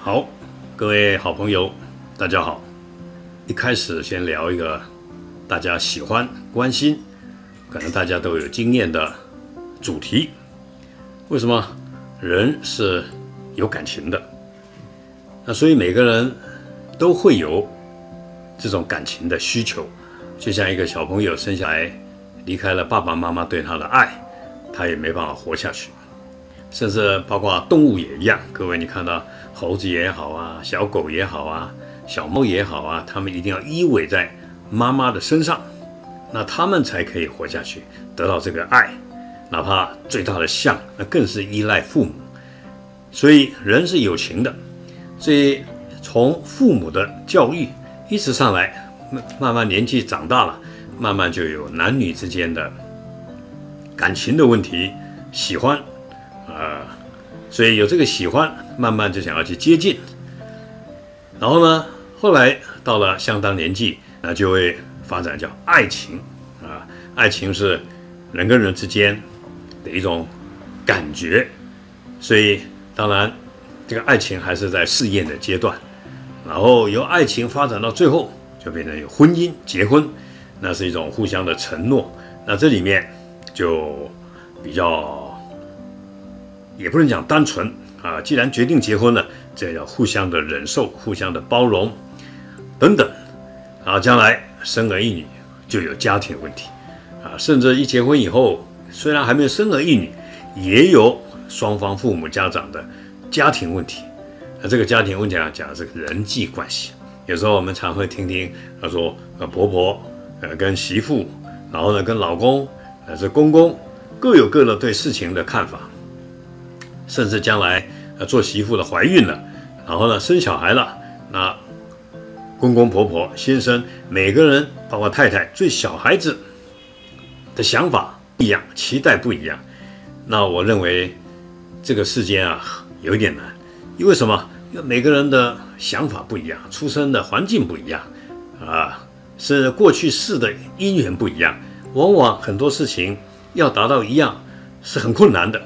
好，各位好朋友，大家好。一开始先聊一个大家喜欢、关心，可能大家都有经验的主题。为什么人是有感情的？那所以每个人都会有这种感情的需求，就像一个小朋友生下来离开了爸爸妈妈对他的爱，他也没办法活下去。甚至包括动物也一样，各位你看到猴子也好啊，小狗也好啊，小猫也好啊，它们一定要依偎在妈妈的身上，那它们才可以活下去，得到这个爱。哪怕最大的象，那更是依赖父母。所以人是有情的，所以从父母的教育一直上来，慢慢年纪长大了，慢慢就有男女之间的感情的问题，喜欢。所以有这个喜欢，慢慢就想要去接近。然后呢，后来到了相当年纪，那就会发展叫爱情啊。爱情是人跟人之间的一种感觉，所以当然这个爱情还是在试验的阶段。然后由爱情发展到最后，就变成有婚姻、结婚，那是一种互相的承诺。那这里面就比较。也不能讲单纯啊，既然决定结婚了，这要互相的忍受、互相的包容等等，啊，将来生儿育女就有家庭问题啊，甚至一结婚以后，虽然还没有生儿育女，也有双方父母家长的家庭问题。那这个家庭问题讲这个人际关系，有时候我们常会听他说婆婆跟媳妇，然后呢跟老公这公公各有各的对事情的看法。甚至将来做媳妇的怀孕了，然后呢生小孩了，那公公婆婆先生每个人包括太太对小孩子的想法不一样，期待不一样。那我认为这个世间有一点难，因为什么？因为每个人的想法不一样，出生的环境不一样是过去世的因缘不一样，往往很多事情要达到一样是很困难的。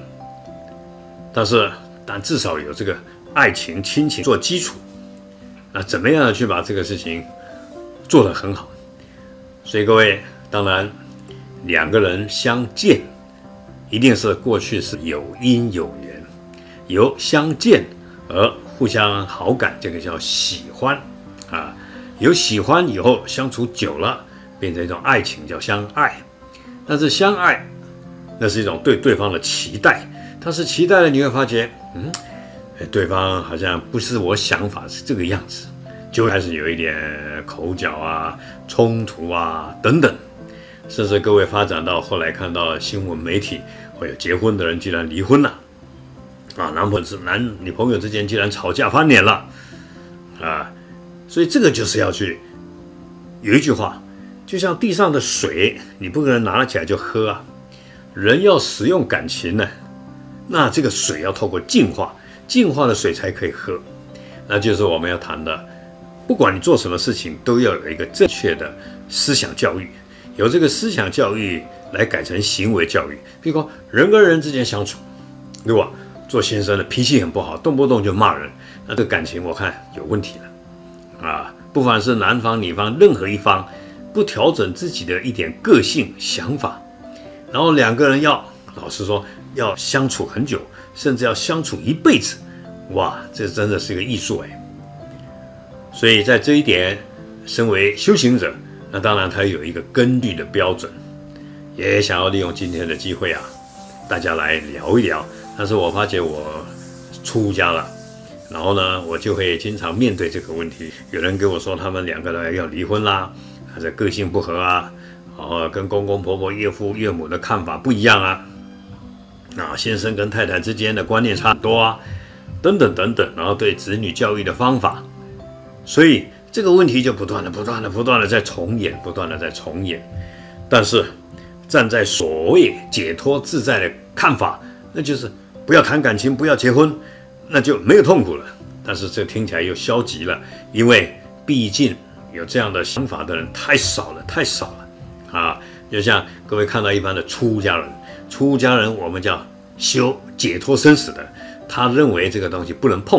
但至少有这个爱情、亲情做基础，那怎么样去把这个事情做得很好？所以各位，当然两个人相见，一定是过去是有因有缘，由相见而互相好感，这个叫喜欢啊。有喜欢以后相处久了，变成一种爱情，叫相爱。但是相爱，那是一种对对方的期待。但是期待了，你会发觉，对方好像不是我想法是这个样子，就开始有一点口角冲突等等，甚至各位发展到后来看到新闻媒体，会有结婚的人居然离婚了，男女朋友之间居然吵架翻脸了，所以这个就是要去有一句话，就像地上的水，你不可能拿起来就喝人要使用感情呢。那这个水要透过净化的水才可以喝，那就是我们要谈的。不管你做什么事情，都要有一个正确的思想教育，有这个思想教育来改成行为教育。比如说人跟人之间相处，如果做先生的脾气很不好，动不动就骂人，那这个感情我看有问题了不管是男方女方，任何一方不调整自己的一点个性想法，然后两个人老实说要相处很久，甚至要相处一辈子，哇，这真的是一个艺术所以在这一点，身为修行者，那当然他有一个根据的标准，也想要利用今天的机会大家来聊一聊。但是我发觉我出家了，然后呢，我就会经常面对这个问题。有人跟我说他们两个人要离婚啦，或者个性不合然后跟公公婆婆、岳父岳母的看法不一样先生跟太太之间的观念差很多等等等等，然后对子女教育的方法，所以这个问题就不断的在重演，但是站在所谓解脱自在的看法，那就是不要谈感情，不要结婚，那就没有痛苦了。但是这听起来又消极了，因为毕竟有这样的想法的人太少了就像各位看到一般的出家人我们叫修解脱生死的，他认为这个东西不能碰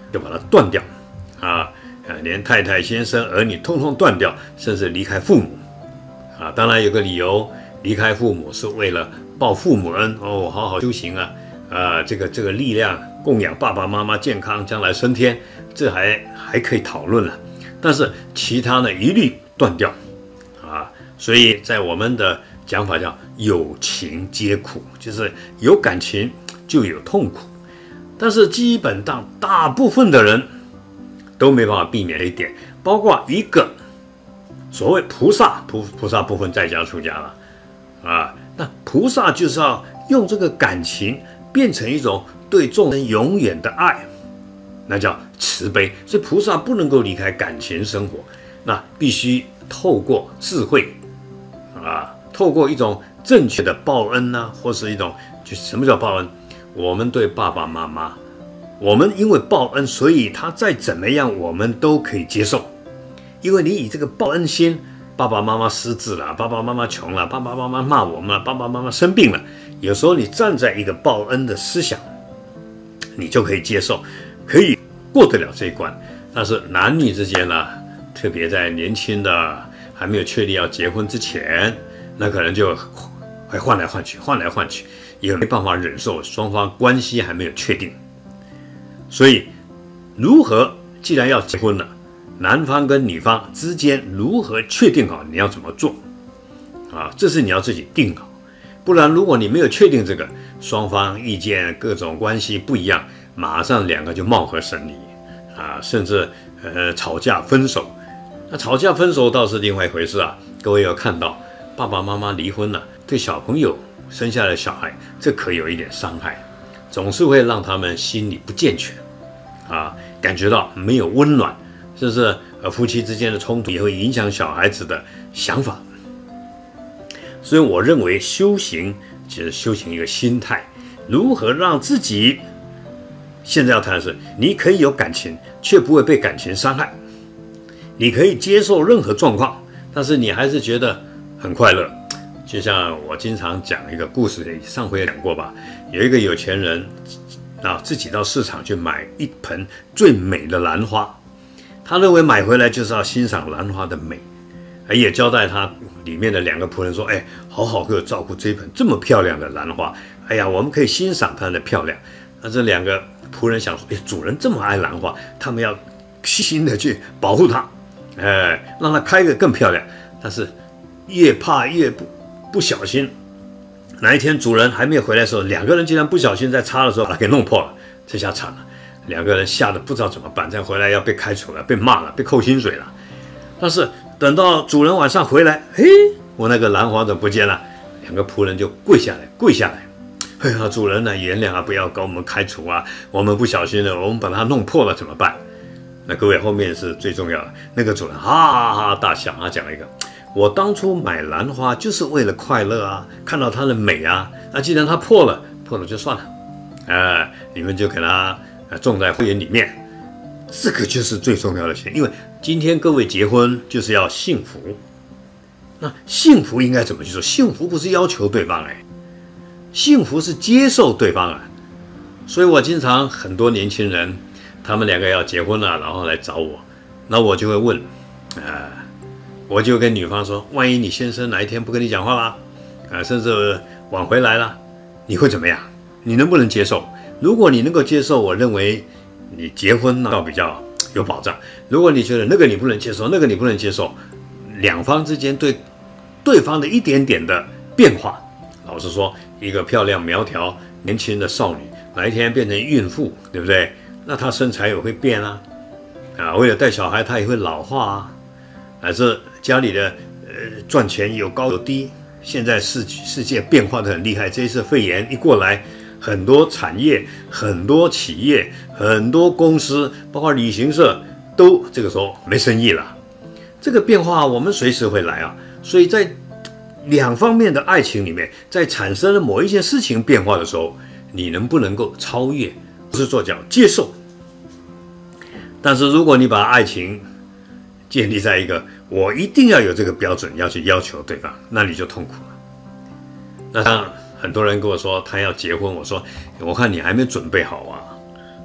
就把它断掉，连太太、先生、儿女通通断掉，甚至离开父母，当然有个理由，离开父母是为了报父母恩哦，好好修行这个力量供养爸爸妈妈健康，将来升天，这还可以讨论了。但是其他呢，一律断掉所以在我们的讲法叫有情皆苦，就是有感情就有痛苦。但是基本上大部分的人都没办法避免这一点，包括一个所谓菩萨部分在家出家了那菩萨就是要用这个感情变成一种对众生永远的爱，那叫慈悲。所以菩萨不能够离开感情生活，那必须透过智慧透过一种正确的报恩或是一种就是什么叫报恩？我们对爸爸妈妈，我们因为报恩，所以他再怎么样我们都可以接受，因为你以这个报恩心，爸爸妈妈失智了，爸爸妈妈穷了，爸爸妈妈骂我们了，爸爸妈妈生病了，有时候你站在一个报恩的思想，你就可以接受，可以过得了这一关。但是男女之间特别在年轻的还没有确定要结婚之前，那可能就会换来换去，也没办法忍受双方关系还没有确定。所以既然要结婚了，男方跟女方之间如何确定好你要怎么做这是你要自己定好。不然如果你没有确定这个，双方意见各种关系不一样，马上两个就貌合神离甚至吵架分手。那吵架分手倒是另外一回事各位有看到爸爸妈妈离婚了，对小朋友生下的小孩，这可有一点伤害，总是会让他们心理不健全感觉到没有温暖，甚至夫妻之间的冲突也会影响小孩子的想法。所以我认为修行其实修行一个心态，如何让自己现在要谈的是，你可以有感情，却不会被感情伤害，你可以接受任何状况，但是你还是觉得很快乐。就像我经常讲一个故事，上回也讲过吧，有一个有钱人自己到市场去买一盆最美的兰花，他认为买回来就是要欣赏兰花的美，也交代他里面的两个仆人说，好好给我照顾这盆这么漂亮的兰花，我们可以欣赏它的漂亮。那这两个仆人想说，主人这么爱兰花，他们要细心的去保护它，让它开得更漂亮。但是越怕越不小心，哪一天主人还没有回来的时候，两个人竟然不小心在擦的时候把它给弄破了，这下惨了，两个人吓得不知道怎么办，再回来要被开除了，被骂了，被扣薪水了。但是等到主人晚上回来，我那个兰花怎么不见了？两个仆人就跪下来，主人原谅不要搞我们开除我们不小心了，我们把它弄破了怎么办？那各位后面是最重要的，那个主人哈哈大笑，他讲了一个，我当初买兰花就是为了快乐看到它的美那既然它破了就算了，你们就给它种在花园里面，这个就是最重要的事。因为今天各位结婚就是要幸福，那幸福应该怎么去做？幸福不是要求对方幸福是接受对方所以我经常很多年轻人，他们两个要结婚了，然后来找我，那我就会问我就跟女方说，万一你先生哪一天不跟你讲话啦甚至晚回来了，你会怎么样？你能不能接受？如果你能够接受，我认为你结婚倒比较有保障。如果你觉得那个你不能接受，那个你不能接受，两方之间对对方的一点点的变化，老实说，一个漂亮苗条年轻的少女，哪一天变成孕妇，对不对？那她身材也会变为了带小孩，她也会老化乃至家里的赚钱有高有低。现在世界变化得很厉害，这一次肺炎一过来，很多产业、很多企业、很多公司，包括旅行社，都这个时候没生意了。这个变化我们随时会来所以在两方面的爱情里面，在产生了某一件事情变化的时候，你能不能够超越，不是做叫接受。但是如果你把爱情建立在一个我一定要有这个标准要去要求对方，那你就痛苦了。那很多人跟我说他要结婚，我说我看你还没准备好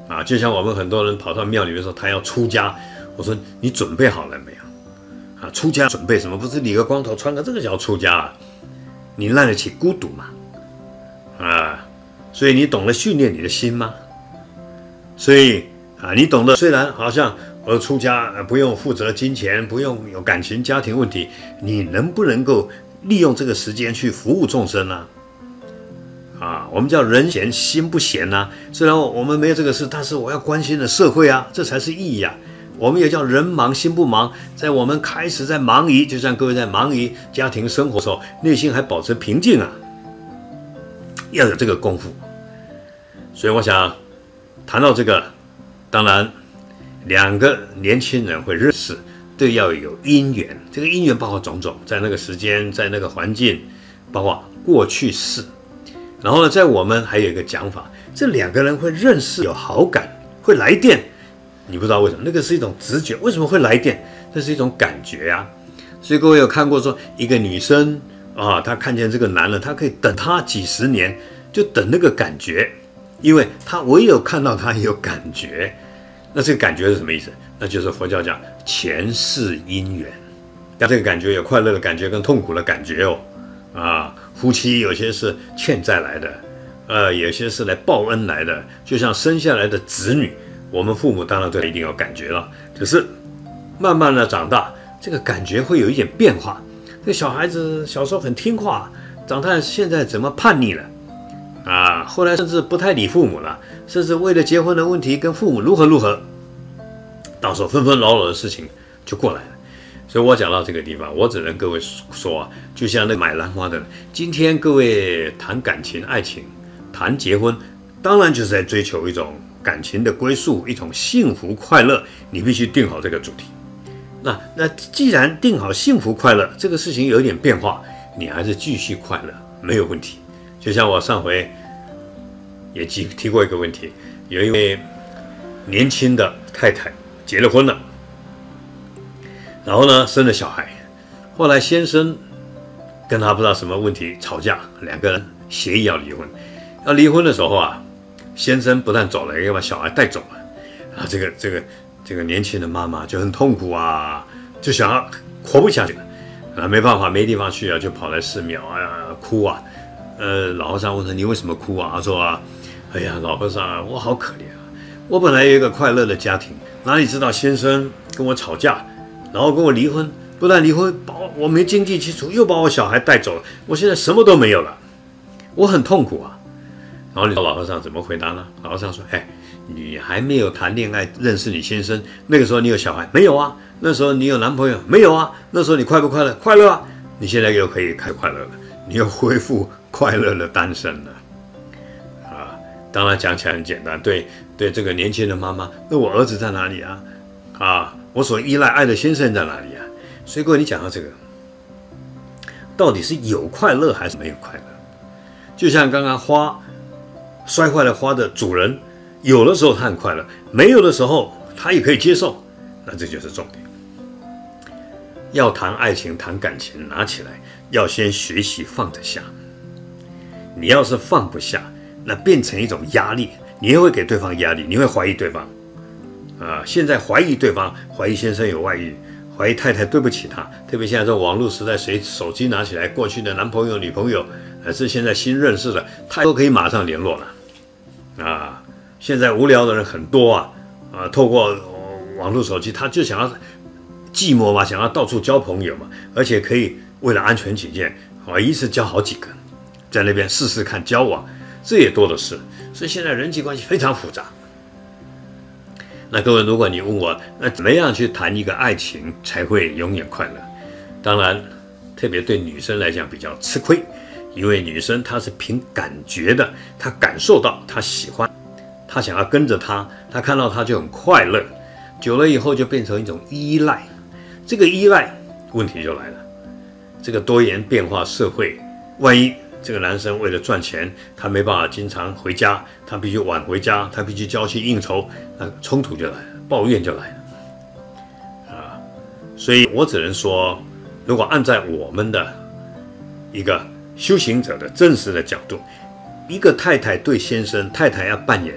啊，就像我们很多人跑到庙里面说他要出家，我说你准备好了没有？啊，出家准备什么？不是理个光头穿个这个叫出家啊？你耐得起孤独吗？啊，所以你懂得训练你的心吗？所以啊，你懂得虽然好像我出家不用负责金钱，不用有感情家庭问题，你能不能够利用这个时间去服务众生呢？啊，我们叫人闲心不闲呐。虽然我们没有这个事，但是我要关心的社会啊，这才是意义啊。我们也叫人忙心不忙，在我们开始在忙于，就像各位在忙于家庭生活的时候，内心还保持平静啊，要有这个功夫。所以我想谈到这个，当然两个年轻人会认识，都要有因缘。这个因缘包括种种，在那个时间，在那个环境，包括过去式。然后呢，在我们还有一个讲法，这两个人会认识，有好感，会来电。你不知道为什么，那个是一种直觉。为什么会来电？这是一种感觉啊。所以各位有看过说，一个女生啊，她看见这个男人，她可以等他几十年，就等那个感觉，因为她唯有看到他有感觉。那这个感觉是什么意思？那就是佛教讲前世因缘。但这个感觉有快乐的感觉跟痛苦的感觉哦。啊，夫妻有些是欠债来的，有些是来报恩来的，就像生下来的子女，我们父母当然对他一定有感觉了，只是慢慢的长大，这个感觉会有一点变化。这小孩子小时候很听话，长大现在怎么叛逆了？啊，后来甚至不太理父母了，甚至为了结婚的问题跟父母如何，到时候纷纷扰扰的事情就过来了。所以我讲到这个地方，我只能各位说啊，就像那买兰花的人，今天各位谈感情、爱情，谈结婚，当然就是在追求一种感情的归宿，一种幸福快乐。你必须定好这个主题。那既然定好幸福快乐，这个事情有一点变化，你还是继续快乐，没有问题。就像我上回也提过一个问题，有一位年轻的太太结了婚了。然后呢，生了小孩，后来先生跟他不知道什么问题吵架，两个人协议要离婚。要离婚的时候啊，先生不但走了，也把小孩带走了。啊，这个年轻的妈妈就很痛苦啊，就想要活不下去了。啊，没办法，没地方去啊，就跑来寺庙啊，哭啊。老和尚问他：“你为什么哭啊？”他说：“啊，哎呀，老和尚啊，我好可怜啊！我本来有一个快乐的家庭，哪里知道先生跟我吵架。”然后跟我离婚，不但离婚，我没经济基础，又把我小孩带走了，我现在什么都没有了，我很痛苦啊。然后你说老和尚怎么回答呢？老和尚说：“哎，你还没有谈恋爱认识你先生，那个时候你有小孩没有啊？那时候你有男朋友没有啊？那时候你快不快乐？快乐啊！你现在又可以开快乐了，你又恢复快乐的单身了。”啊，当然讲起来很简单，对这个年轻的妈妈，那我儿子在哪里啊？啊。我所依赖爱的先生在哪里啊？所以各位，你讲到这个，到底是有快乐还是没有快乐？就像刚刚花摔坏了花的主人，有的时候他很快乐，没有的时候他也可以接受，那这就是重点。要谈爱情、谈感情，拿起来要先学习放得下。你要是放不下，那变成一种压力，你也会给对方压力，你会怀疑对方。现在怀疑对方，怀疑先生有外遇，怀疑太太对不起他。特别现在这网络时代，谁手机拿起来，过去的男朋友、女朋友，还是现在新认识的，他都可以马上联络了。现在无聊的人很多啊，透过网络手机，他就想要寂寞嘛，想要到处交朋友嘛，而且可以为了安全起见，一次交好几个，在那边试试看交往，这也多的是。所以现在人际关系非常复杂。那各位，如果你问我，那怎么样去谈一个爱情才会永远快乐？当然，特别对女生来讲比较吃亏，因为女生她是凭感觉的，她感受到她喜欢，她想要跟着他，她看到他就很快乐，久了以后就变成一种依赖。这个依赖问题就来了，这个多元变化社会，万一这个男生为了赚钱，他没办法经常回家，他必须晚回家，他必须交际应酬，那冲突就来了，抱怨就来了。所以我只能说，如果按在我们的一个修行者的真实的角度，一个太太对先生，太太要扮演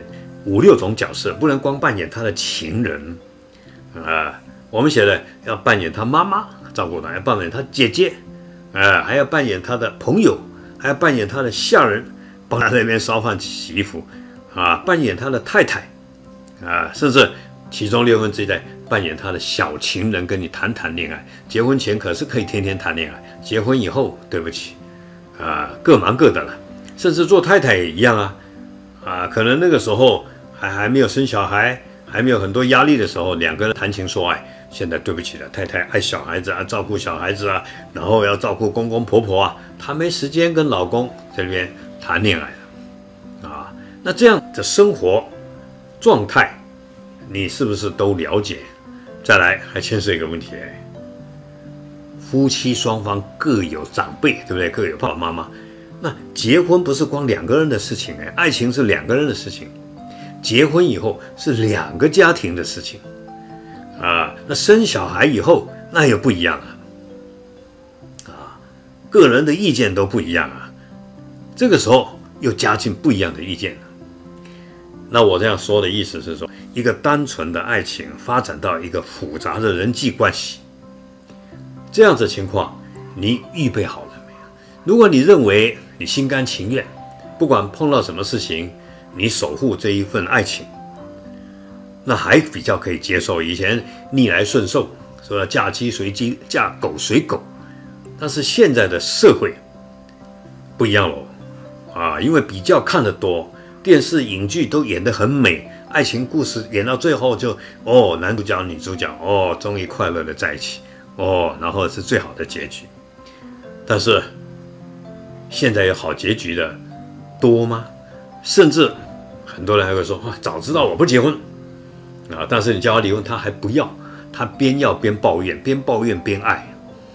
5、6种角色，不能光扮演他的情人啊。我们写的要扮演他妈妈，照顾他，要扮演他姐姐，还要扮演他的朋友，还要扮演他的下人，帮他那边烧饭洗衣服啊，扮演他的太太啊，甚至其中1/6在扮演他的小情人，跟你谈恋爱。结婚前可是可以天天谈恋爱，结婚以后对不起啊，各忙各的了。甚至做太太也一样啊，可能那个时候还没有生小孩，还没有很多压力的时候，两个人谈情说爱。现在对不起了，太太爱小孩子啊，照顾小孩子啊，然后要照顾公公婆婆啊，她没时间跟老公在这边谈恋爱了啊。那这样的生活状态，你是不是都了解？再来还牵涉一个问题，夫妻双方各有长辈，对不对？各有爸爸妈妈。那结婚不是光2个人的事情，爱情是2个人的事情，结婚以后是2个家庭的事情啊。那生小孩以后那又不一样啊，个人的意见都不一样啊，这个时候又加进不一样的意见了。那我这样说的意思是说，一个单纯的爱情发展到一个复杂的人际关系，这样子情况，你预备好了没有？如果你认为你心甘情愿，不管碰到什么事情，你守护这一份爱情，那还比较可以接受。以前逆来顺受，说嫁鸡随鸡，嫁狗随狗，但是现在的社会不一样喽啊，因为比较看得多，电视影剧都演得很美，爱情故事演到最后就男主角女主角终于快乐的在一起然后是最好的结局。但是现在有好结局的多吗？甚至很多人还会说早知道我不结婚啊！但是你叫他离婚，他还不要，他边要边抱怨，边抱怨边爱。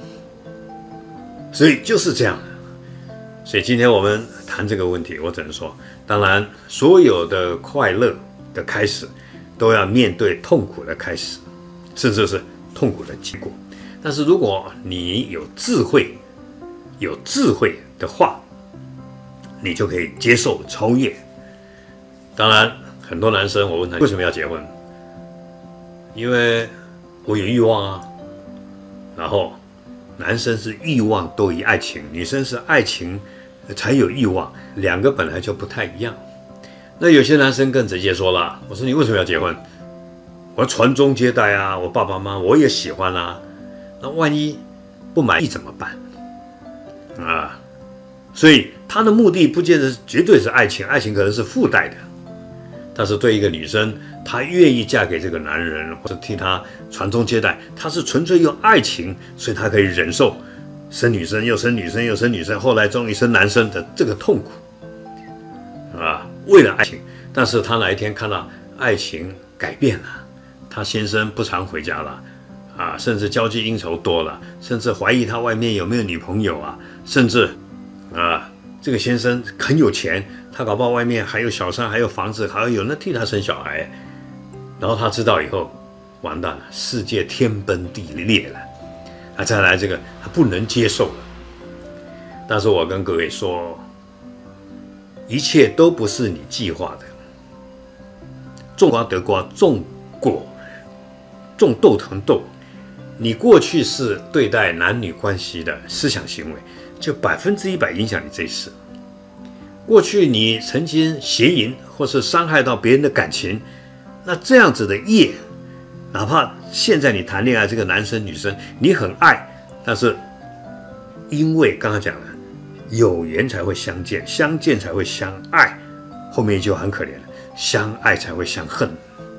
所以就是这样。所以今天我们谈这个问题，我只能说，当然所有的快乐的开始都要面对痛苦的开始，甚至是痛苦的结果。但是如果你有智慧的话，你就可以接受超越。当然很多男生，我问他为什么要结婚，因为我有欲望啊。然后男生是欲望多于爱情，女生是爱情才有欲望，两个本来就不太一样。那有些男生更直接说了，我说你为什么要结婚？我要传宗接代啊，我爸爸妈妈我也喜欢啊，那万一不满意怎么办啊？所以他的目的不见得绝对是爱情，爱情可能是附带的。但是对一个女生，她愿意嫁给这个男人，或者替他传宗接代，她是纯粹用爱情，所以她可以忍受生女生又生女生又生女生，后来终于生男生的这个痛苦啊，为了爱情。但是她哪一天看到爱情改变了，她先生不常回家了啊，甚至交际应酬多了，甚至怀疑他外面有没有女朋友啊，甚至这个先生很有钱，他搞不好外面还有小三，还有房子，还有人替他生小孩。然后他知道以后，完蛋了，世界天崩地裂了。再来这个他不能接受了。但是我跟各位说，一切都不是你计划的。种瓜得瓜，种果种豆藤豆。你过去是对待男女关系的思想行为，就100%影响你这一世。过去你曾经邪淫或是伤害到别人的感情，那这样子的业，哪怕现在你谈恋爱，这个男生女生你很爱，但是因为刚刚讲了，有缘才会相见，相见才会相爱，后面就很可怜了，相爱才会相恨。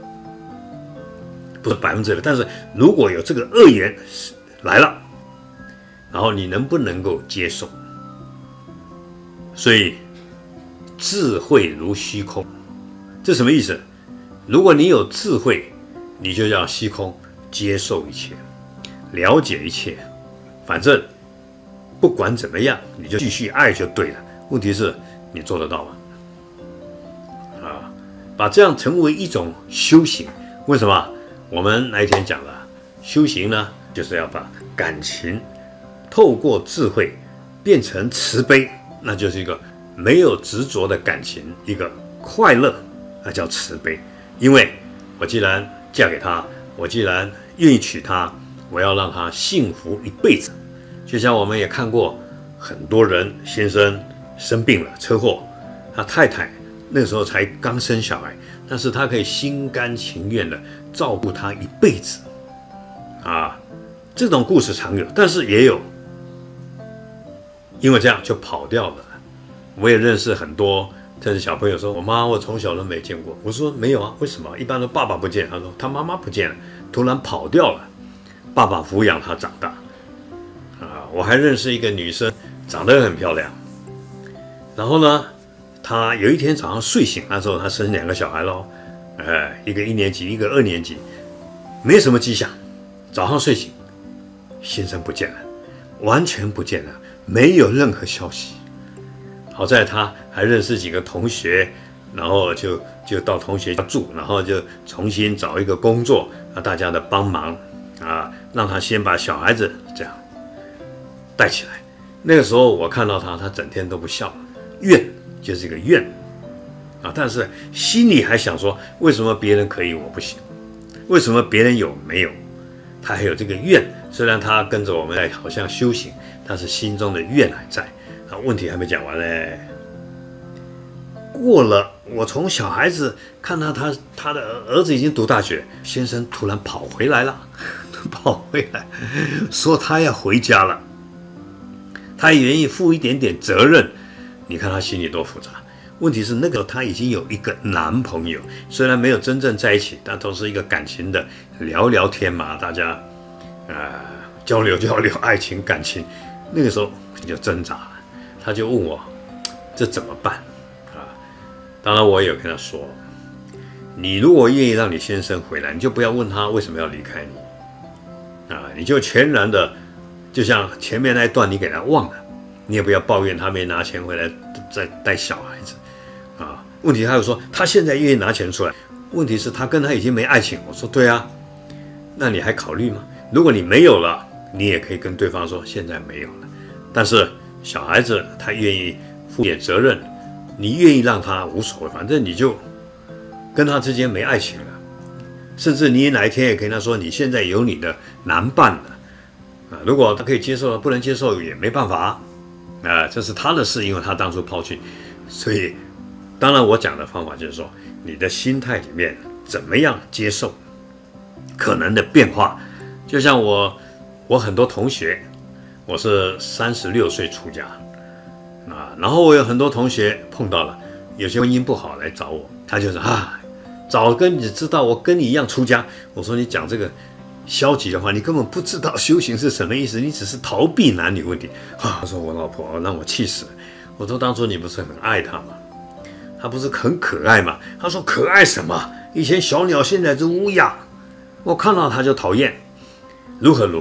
不是100%，但是如果有这个恶缘来了，然后你能不能够接受？所以智慧如虚空，这什么意思？如果你有智慧，你就要虚空，接受一切，了解一切，反正不管怎么样，你就继续爱就对了。问题是你做得到吗？把这样成为一种修行。为什么？我们那一天讲了，修行呢，就是要把感情透过智慧变成慈悲，那就是一个没有执着的感情，一个快乐那叫慈悲。因为我既然嫁给他，我既然愿意娶她，我要让她幸福一辈子。就像我们也看过很多人，先生生病了，车祸，他太太那个时候才刚生小孩，但是他可以心甘情愿的照顾他一辈子啊。这种故事常有，但是也有因为这样就跑掉了。我也认识很多，这是小朋友说，我妈我从小都没见过。我说没有啊，为什么？一般都爸爸不见，他说他妈妈不见了，突然跑掉了，爸爸抚养他长大啊。我还认识一个女生，长得很漂亮，然后呢，她有一天早上睡醒，那时候她生2个小孩咯，一个1年级，一个2年级，没什么迹象，早上睡醒，先生不见了，完全不见了，没有任何消息。好在他还认识几个同学，然后就到同学家住，然后就重新找一个工作，大家的帮忙啊，让他先把小孩子这样带起来。那个时候我看到他整天都不笑，怨就是一个怨啊，但是心里还想说，为什么别人可以我不行？为什么别人有没有？他还有这个怨，虽然他跟着我们在好像修行，但是心中的怨还在。问题还没讲完嘞。过了，我从小孩子看到他的儿子已经读大学，先生突然跑回来了，跑回来说他要回家了，他也愿意负一点点责任。你看他心里多复杂。问题是那个他已经有一个男朋友，虽然没有真正在一起，但都是一个感情的聊聊天嘛，大家交流爱情感情。那个时候就挣扎了。他就问我这怎么办啊？当然我也有跟他说，你如果愿意让你先生回来，你就不要问他为什么要离开你啊，你就全然的，就像前面那一段你给他忘了，你也不要抱怨他没拿钱回来再带小孩子啊。问题他又说他现在愿意拿钱出来，问题是他跟他已经没爱情。我说对啊，那你还考虑吗？如果你没有了，你也可以跟对方说现在没有了，但是小孩子他愿意负点责任，你愿意让他无所谓，反正你就跟他之间没爱情了。甚至你哪一天也跟他说，你现在有你的男伴了啊。如果他可以接受，不能接受也没办法啊，这是他的事，因为他当初抛弃。所以，当然我讲的方法就是说，你的心态里面怎么样接受可能的变化。就像我很多同学。我是36岁出家啊，然后我有很多同学碰到了，有些婚姻不好来找我，他就说早跟你知道我跟你一样出家。我说你讲这个消极的话，你根本不知道修行是什么意思，你只是逃避男女问题啊。他说我老婆让我气死了。我说当初你不是很爱她吗？她不是很可爱吗？他说可爱什么？以前小鸟，现在是乌鸦，我看到她就讨厌，如何。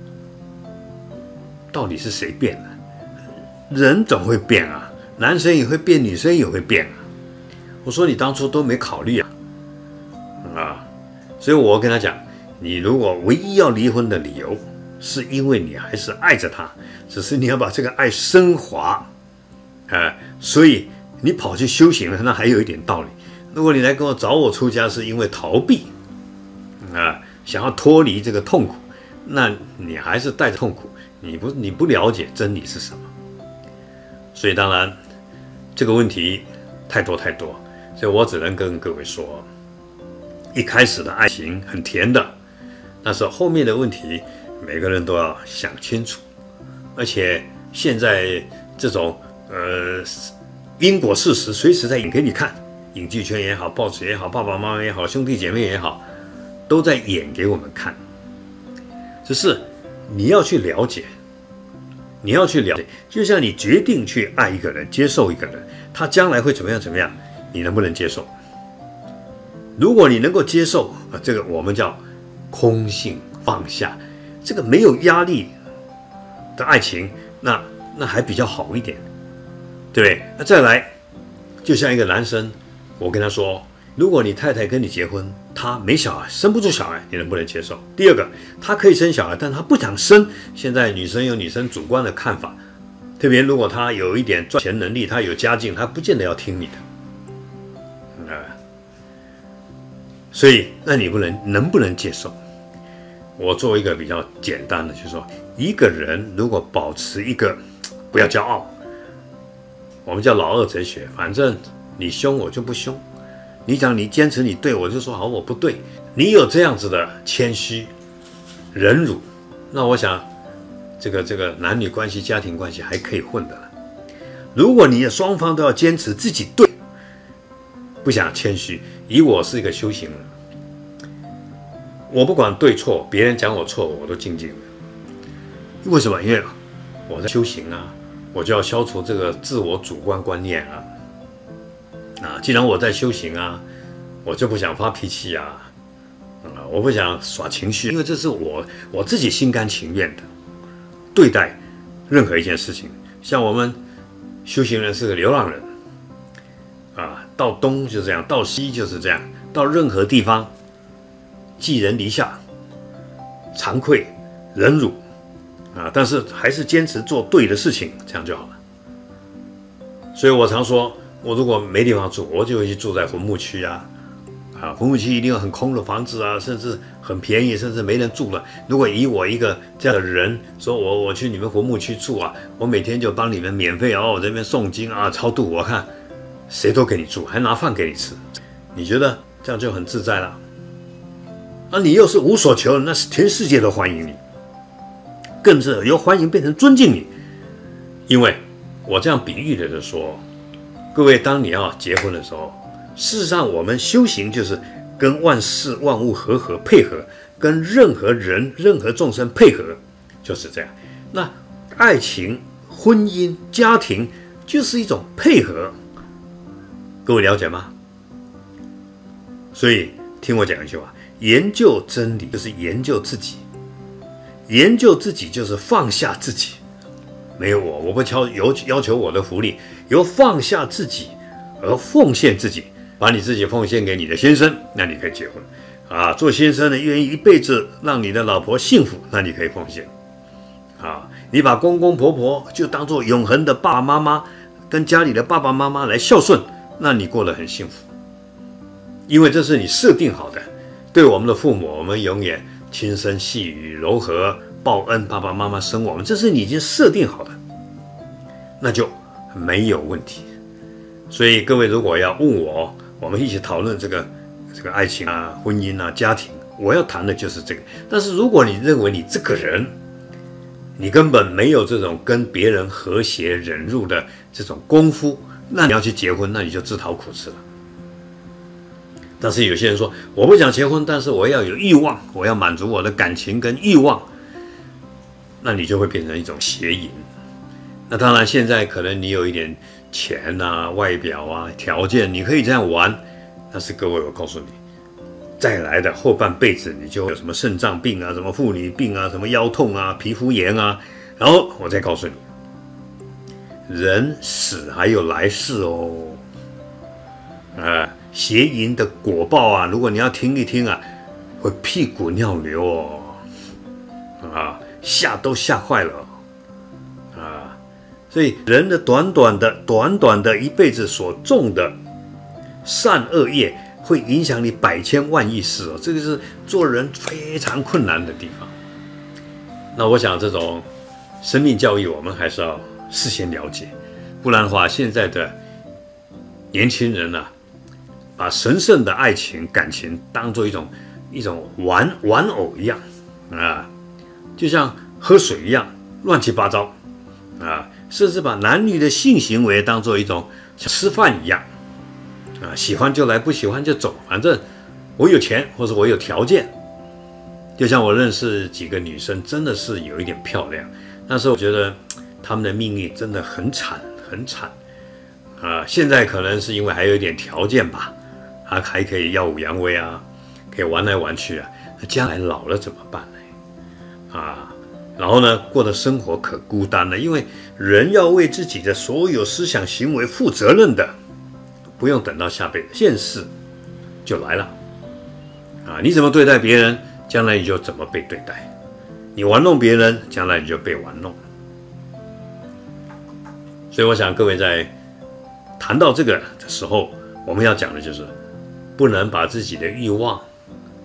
到底是谁变了？人总会变啊，男生也会变，女生也会变啊。我说你当初都没考虑啊，所以我跟他讲，你如果唯一要离婚的理由，是因为你还是爱着他，只是你要把这个爱升华，所以你跑去修行了，那还有一点道理。如果你来跟我找我出家，是因为逃避想要脱离这个痛苦，那你还是带着痛苦。你不了解真理是什么，所以当然这个问题太多，所以我只能跟各位说，一开始的爱情很甜的，但是后面的问题每个人都要想清楚。而且现在这种因果事实随时在演给你看，影剧圈也好，报纸也好，爸爸妈妈也好，兄弟姐妹也好，都在演给我们看。只是你要去了解，就像你决定去爱一个人，接受一个人，他将来会怎么样，你能不能接受？如果你能够接受这个我们叫空性放下，这个没有压力的爱情，那还比较好一点，对不对？那再来，就像一个男生，我跟他说，如果你太太跟你结婚，她没小孩，生不出小孩，你能不能接受？第二个，她可以生小孩，但她不想生。现在女生有女生主观的看法，特别如果她有一点赚钱能力，她有家境，她不见得要听你的。 所以，那你能不能接受？我做一个比较简单的，就是说，一个人如果保持一个不要骄傲，我们叫老二哲学，反正你凶我就不凶，你讲你坚持你对，我就说好我不对。你有这样子的谦虚、忍辱，那我想这个男女关系、家庭关系还可以混的了。如果你双方都要坚持自己对，不想谦虚，以我是一个修行人，我不管对错，别人讲我错，我都静静的。为什么？因为我在修行啊，我就要消除这个自我主观观念啊。既然我在修行啊，我就不想发脾气啊，我不想耍情绪，因为这是我自己心甘情愿的对待任何一件事情。像我们修行人是个流浪人啊，到东就这样，到西就是这样，到任何地方寄人篱下，惭愧忍辱啊，但是还是坚持做对的事情，这样就好了。所以我常说，我如果没地方住，我就会去住在坟墓区啊，坟墓区一定有很空的房子啊，甚至很便宜，甚至没人住了。如果以我一个这样的人说，我去你们坟墓区住啊，我每天就帮你们免费我这边诵经啊，超度，我看谁都给你住，还拿饭给你吃，你觉得这样就很自在了？你又是无所求，那是全世界都欢迎你，更是由欢迎变成尊敬你。因为我这样比喻的说，各位，当你要结婚的时候，事实上我们修行就是跟万事万物和合配合，跟任何人任何众生配合，就是这样。那爱情、婚姻、家庭就是一种配合，各位了解吗？所以听我讲一句话，研究真理就是研究自己，研究自己就是放下自己。没有我不要求我的福利，由放下自己而奉献自己，把你自己奉献给你的先生，那你可以结婚啊。做先生的愿意一辈子让你的老婆幸福，那你可以奉献啊。你把公公婆婆就当作永恒的爸爸妈妈，跟家里的爸爸妈妈来孝顺，那你过得很幸福，因为这是你设定好的。对我们的父母，我们永远轻声细语、柔和报恩，爸爸妈妈生我们，这是你已经设定好的，那就没有问题。所以各位如果要问我们一起讨论这个爱情啊、婚姻啊、家庭，我要谈的就是这个。但是如果你认为你这个人，你根本没有这种跟别人和谐忍辱的这种功夫，那你要去结婚，那你就自讨苦吃了。但是有些人说，我不想结婚，但是我要有欲望，我要满足我的感情跟欲望，那你就会变成一种邪淫。那当然现在可能你有一点钱啊、外表啊、条件，你可以这样玩，但是各位我告诉你，再来的后半辈子你就有什么肾脏病啊、什么妇女病啊、什么腰痛啊、皮肤炎啊，然后我再告诉你，人死还有来世哦，邪淫的果报啊，如果你要听一听啊，会屁股尿流哦，吓都吓坏了所以人的短短的一辈子所种的善恶业，会影响你百千万亿世这个是做人非常困难的地方。那我想这种生命教育，我们还是要事先了解，不然的话，现在的年轻人把神圣的爱情感情当作一种玩偶一样就像喝水一样乱七八糟甚至把男女的性行为当作一种像吃饭一样喜欢就来，不喜欢就走，反正我有钱或者我有条件。就像我认识几个女生，真的是有一点漂亮，但是我觉得她们的命运真的很惨很惨现在可能是因为还有一点条件吧，还可以耀武扬威可以玩来玩去那将来老了怎么办呢？然后呢，过的生活可孤单了，因为人要为自己的所有思想行为负责任的，不用等到下辈子，现世就来了你怎么对待别人，将来你就怎么被对待；你玩弄别人，将来你就被玩弄。所以我想各位在谈到这个的时候，我们要讲的就是不能把自己的欲望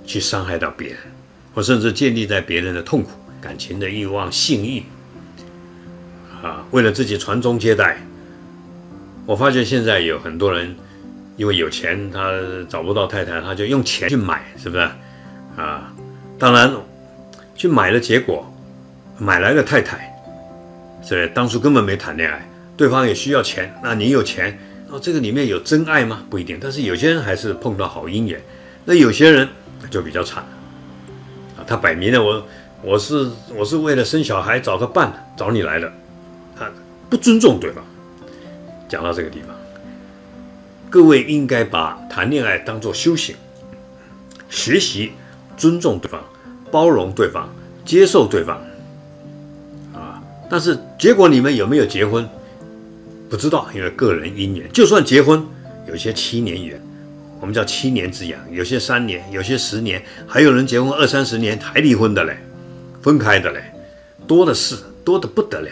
去伤害到别人，或甚至建立在别人的痛苦、感情的欲望、性欲为了自己传宗接代。我发现现在有很多人因为有钱，他找不到太太，他就用钱去买，是不是当然去买的结果，买来的太太，是不是当初根本没谈恋爱，对方也需要钱，那你有钱，这个里面有真爱吗？不一定，但是有些人还是碰到好姻缘，那有些人就比较惨他摆明了我是为了生小孩找个伴找你来的，他不尊重对方。讲到这个地方，各位应该把谈恋爱当作修行，学习尊重对方，包容对方，接受对方但是结果你们有没有结婚不知道，因为个人因缘。就算结婚，有些7年缘，我们叫7年之痒，有些3年，有些10年，还有人结婚20、30年还离婚的嘞，分开的嘞，多的是，多的不得了。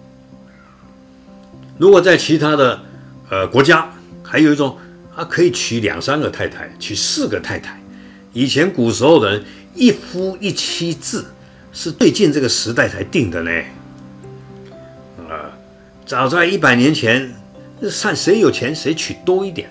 如果在其他的国家，还有一种可以娶2、3个太太，娶4个太太。以前古时候的人一夫一妻制是最近这个时代才定的呢。早在100年前，看谁有钱谁娶多一点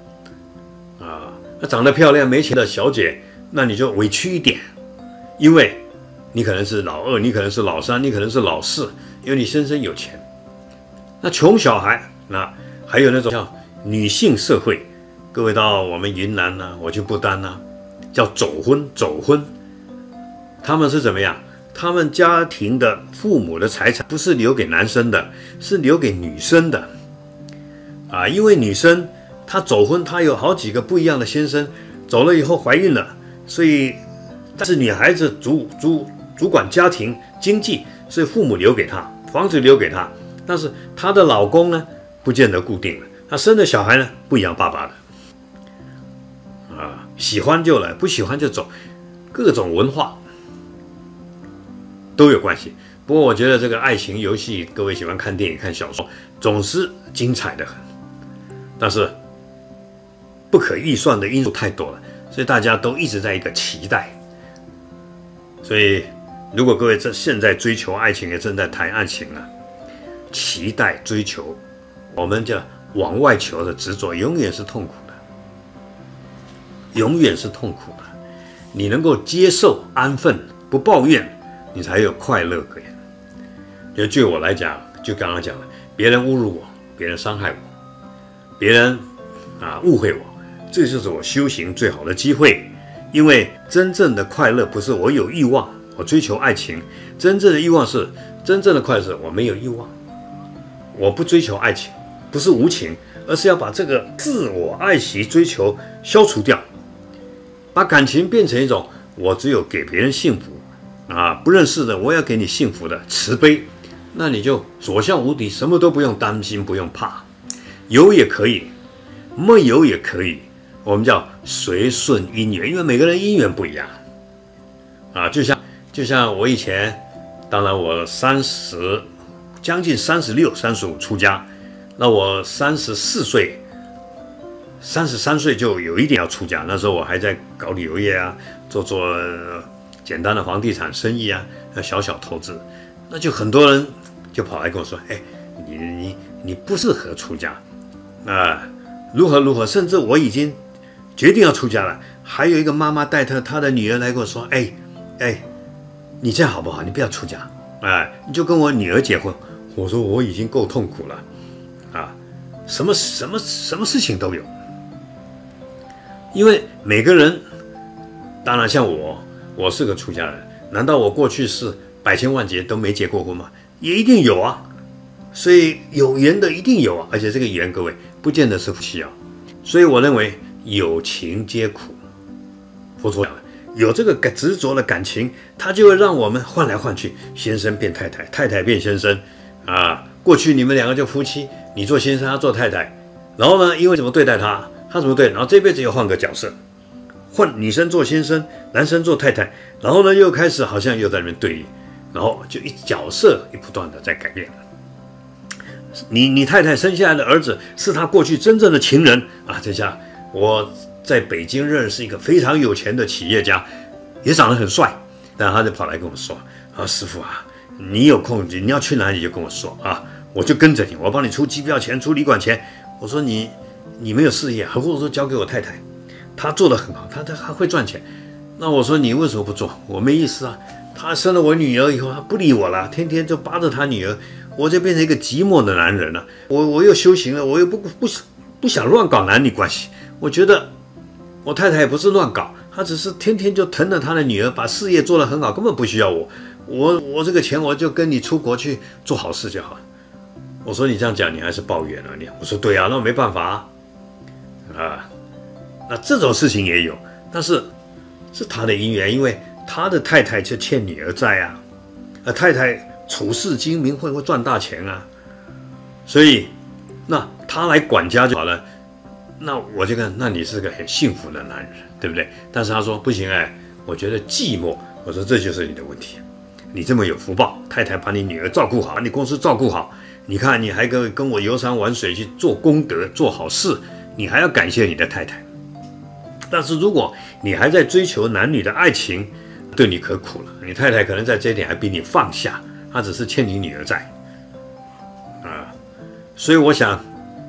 那长得漂亮没钱的小姐，那你就委屈一点，因为你可能是老2，你可能是老3，你可能是老4，因为你先生有钱。那穷小孩，那还有那种叫女性社会，各位到我们云南我去不丹叫走婚，他们是怎么样？他们家庭的父母的财产不是留给男生的，是留给女生的因为女生她走婚，她有好几个不一样的先生，走了以后怀孕了，所以但是女孩子主管家庭经济，所以父母留给她，房子留给她，但是她的老公呢不见得固定了，她生的小孩呢不一样爸爸的喜欢就来，不喜欢就走，各种文化都有关系。不过我觉得这个爱情游戏，各位喜欢看电影看小说，总是精彩的很，但是不可预算的因素太多了，所以大家都一直在一个期待。所以如果各位现在追求爱情，也正在谈爱情期待追求，我们叫往外求的执着，永远是痛苦的，永远是痛苦的。你能够接受安分，不抱怨，你才有快乐可言。就据我来讲，就刚刚讲了，别人侮辱我，别人伤害我，别人误会我，这就是我修行最好的机会。因为真正的快乐不是我有欲望，我追求爱情，真正的欲望是真正的快乐是我没有欲望，我不追求爱情，不是无情，而是要把这个自我爱惜追求消除掉，把感情变成一种我只有给别人幸福不认识的我要给你幸福的慈悲，那你就所向无敌，什么都不用担心，不用怕，有也可以，没有也可以，我们叫随顺因缘，因为每个人因缘不一样就像我以前，当然我将近36、35出家，那我34岁、33岁就有一点要出家，那时候我还在搞旅游业做简单的房地产生意小小投资，那就很多人就跑来跟我说，你不适合出家如何，甚至我已经决定要出家了，还有一个妈妈带她的女儿来跟我说，你这样好不好？你不要出家，你就跟我女儿结婚。我说我已经够痛苦了什么事情都有，因为每个人，当然像我是个出家人，难道我过去是百千万劫都没结过婚吗？也一定有所以有缘的一定有而且这个缘各位不见得是夫妻所以我认为有情皆苦，佛陀讲了，有这个执着的感情，它就会让我们换来换去，先生变太太，太太变先生过去你们2个就夫妻，你做先生，他做太太，然后呢，因为怎么对待他怎么对，然后这辈子又换个角色，换女生做先生，男生做太太，然后呢又开始好像又在那边对立，然后就角色不断的在改变。你太太生下来的儿子是他过去真正的情人这下我在北京认识一个非常有钱的企业家，也长得很帅，但他就跑来跟我说：“啊，师傅啊，你有空你要去哪里就跟我说啊，我就跟着你，我帮你出机票钱、出旅馆钱。”我说你没有事业，或者说交给我太太，她做得很好，她会赚钱。那我说你为什么不做？我没意思啊。她生了我女儿以后，她不理我了，天天就扒着她女儿，我就变成一个寂寞的男人了。我又修行了，我又不想乱搞男女关系。我觉得我太太也不是乱搞，她只是天天就疼着她的女儿，把事业做得很好，根本不需要我。我这个钱我就跟你出国去做好事就好了。我说你这样讲，你还是抱怨了你？我说对啊，那我没办法啊。那这种事情也有，但是是他的因缘，因为他的太太就欠女儿债啊，太太处事精明，会赚大钱啊，所以那他来管家就好了。那我就看，那你是个很幸福的男人，对不对？但是他说不行我觉得寂寞。我说这就是你的问题，你这么有福报，太太把你女儿照顾好，把你公司照顾好，你看你还跟我游山玩水去做功德做好事，你还要感谢你的太太。但是如果你还在追求男女的爱情，对你可苦了。你太太可能在这一点还比你放下，她只是欠你女儿债啊。所以我想，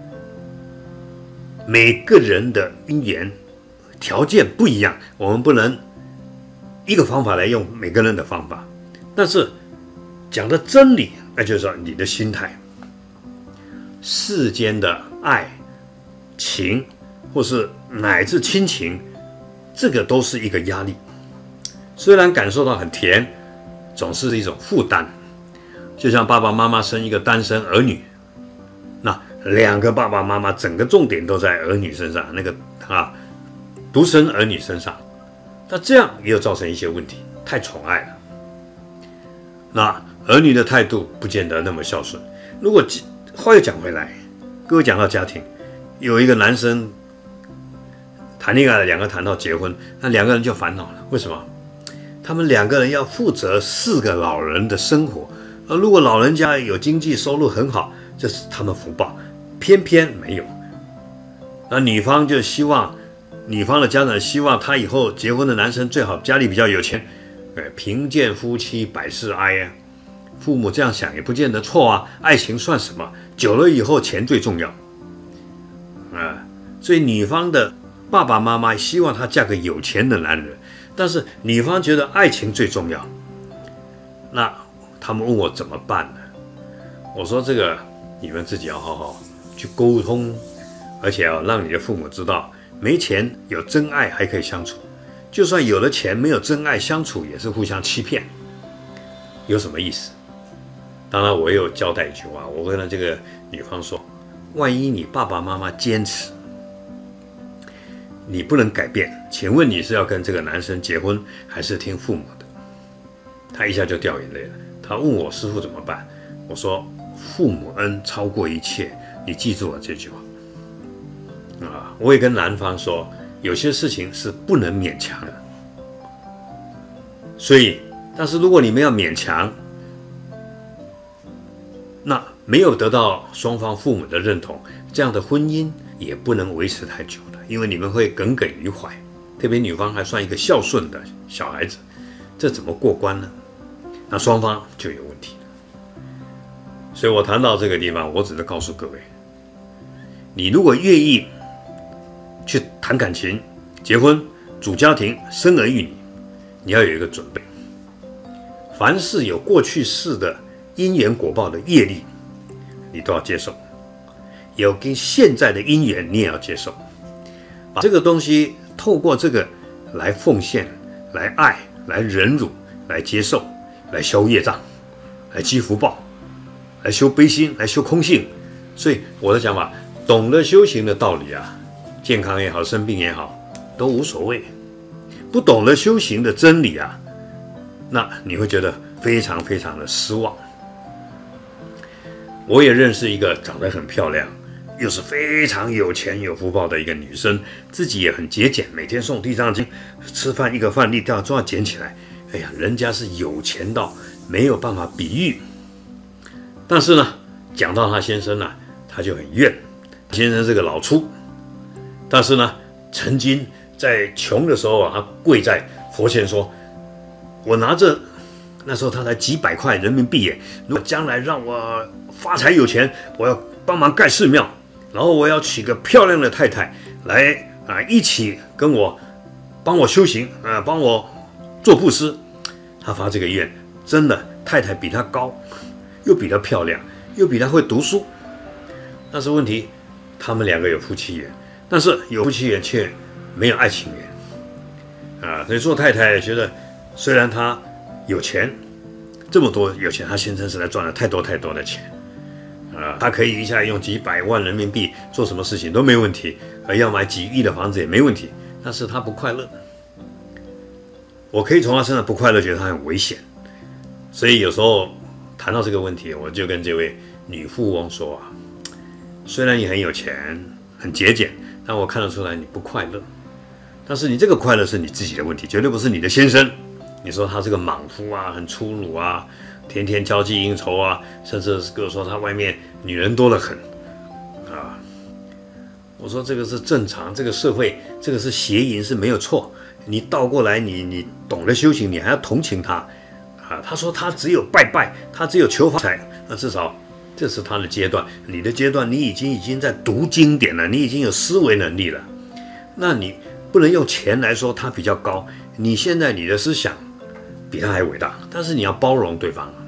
每个人的因缘条件不一样，我们不能一个方法来用每个人的方法。但是讲的真理，那就是说你的心态，世间的爱情或是乃至亲情，这个都是一个压力。虽然感受到很甜，总是一种负担。就像爸爸妈妈生一个单身儿女，那两个爸爸妈妈整个重点都在儿女身上，那个独生儿女身上，那这样也有造成一些问题，太宠爱了。那儿女的态度不见得那么孝顺。如果话又讲回来，各位讲到家庭，有一个男生谈恋爱了，两个谈到结婚，那两个人就烦恼了。为什么？他们两个人要负责4个老人的生活，而如果老人家有经济收入很好，这是他们福报，偏偏没有。那女方就希望，女方的家长希望他以后结婚的男生最好家里比较有钱，贫贱夫妻百事哀啊。父母这样想也不见得错啊，爱情算什么？久了以后钱最重要所以女方的爸爸妈妈希望她嫁个有钱的男人，但是女方觉得爱情最重要。那他们问我怎么办呢？我说这个你们自己要好好去沟通，而且要让你的父母知道，没钱有真爱还可以相处，就算有了钱没有真爱相处也是互相欺骗，有什么意思？当然我也有交代一句话，我跟这个女方说，万一你爸爸妈妈坚持你不能改变，请问你是要跟这个男生结婚还是听父母的？他一下就掉眼泪了，他问我师父怎么办？我说父母恩超过一切，你记住我这句话我也跟男方说，有些事情是不能勉强的，所以但是如果你们要勉强，那没有得到双方父母的认同，这样的婚姻也不能维持太久了，因为你们会耿耿于怀，特别女方还算一个孝顺的小孩子，这怎么过关呢？那双方就有问题了。所以我谈到这个地方，我只是告诉各位，你如果愿意去谈感情、结婚、组家庭、生儿育女，你要有一个准备。凡是有过去世的因缘果报的业力，你都要接受；有跟现在的因缘，你也要接受。把这个东西透过这个来奉献、来爱、来忍辱、来接受、来消业障、来积福报、来修悲心、来修空性。所以我的想法，懂得修行的道理健康也好，生病也好，都无所谓。不懂得修行的真理那你会觉得非常非常的失望。我也认识一个长得很漂亮，又是非常有钱有福报的一个女生，自己也很节俭，每天送地藏经，吃饭一个饭粒都要捡起来。哎呀，人家是有钱到没有办法比喻。但是呢，讲到她先生他就很怨，先生是个老粗，但是呢， 曾经在穷的时候啊，他跪在佛前说：“我拿着那时候他才几百块人民币耶，如果将来让我发财有钱，我要帮忙盖寺庙，然后我要娶个漂亮的太太来一起跟我帮我修行帮我做布施。”他发这个愿，真的太太比他高，又比他漂亮，又比他会读书。但是问题，他们两个有夫妻缘，但是有夫妻缘却没有爱情缘所以做太太觉得，虽然他有钱，这么多有钱，他先生实在赚了太多的钱他可以一下用几百万人民币做什么事情都没问题，要买几亿的房子也没问题，但是他不快乐。我可以从他身上不快乐，觉得他很危险。所以有时候谈到这个问题，我就跟这位女富翁说虽然你很有钱，很节俭，但我看得出来你不快乐。但是你这个快乐是你自己的问题，绝对不是你的先生。你说他是个莽夫很粗鲁天天交际应酬甚至跟我说他外面女人多得很我说这个是正常，这个社会这个是邪淫是没有错。你倒过来，你懂得修行，你还要同情他他说他只有拜拜，他只有求发财，那至少这是他的阶段。你的阶段，你已经在读经典了，你已经有思维能力了。那你不能用钱来说他比较高。你现在你的思想比他还伟大，但是你要包容对方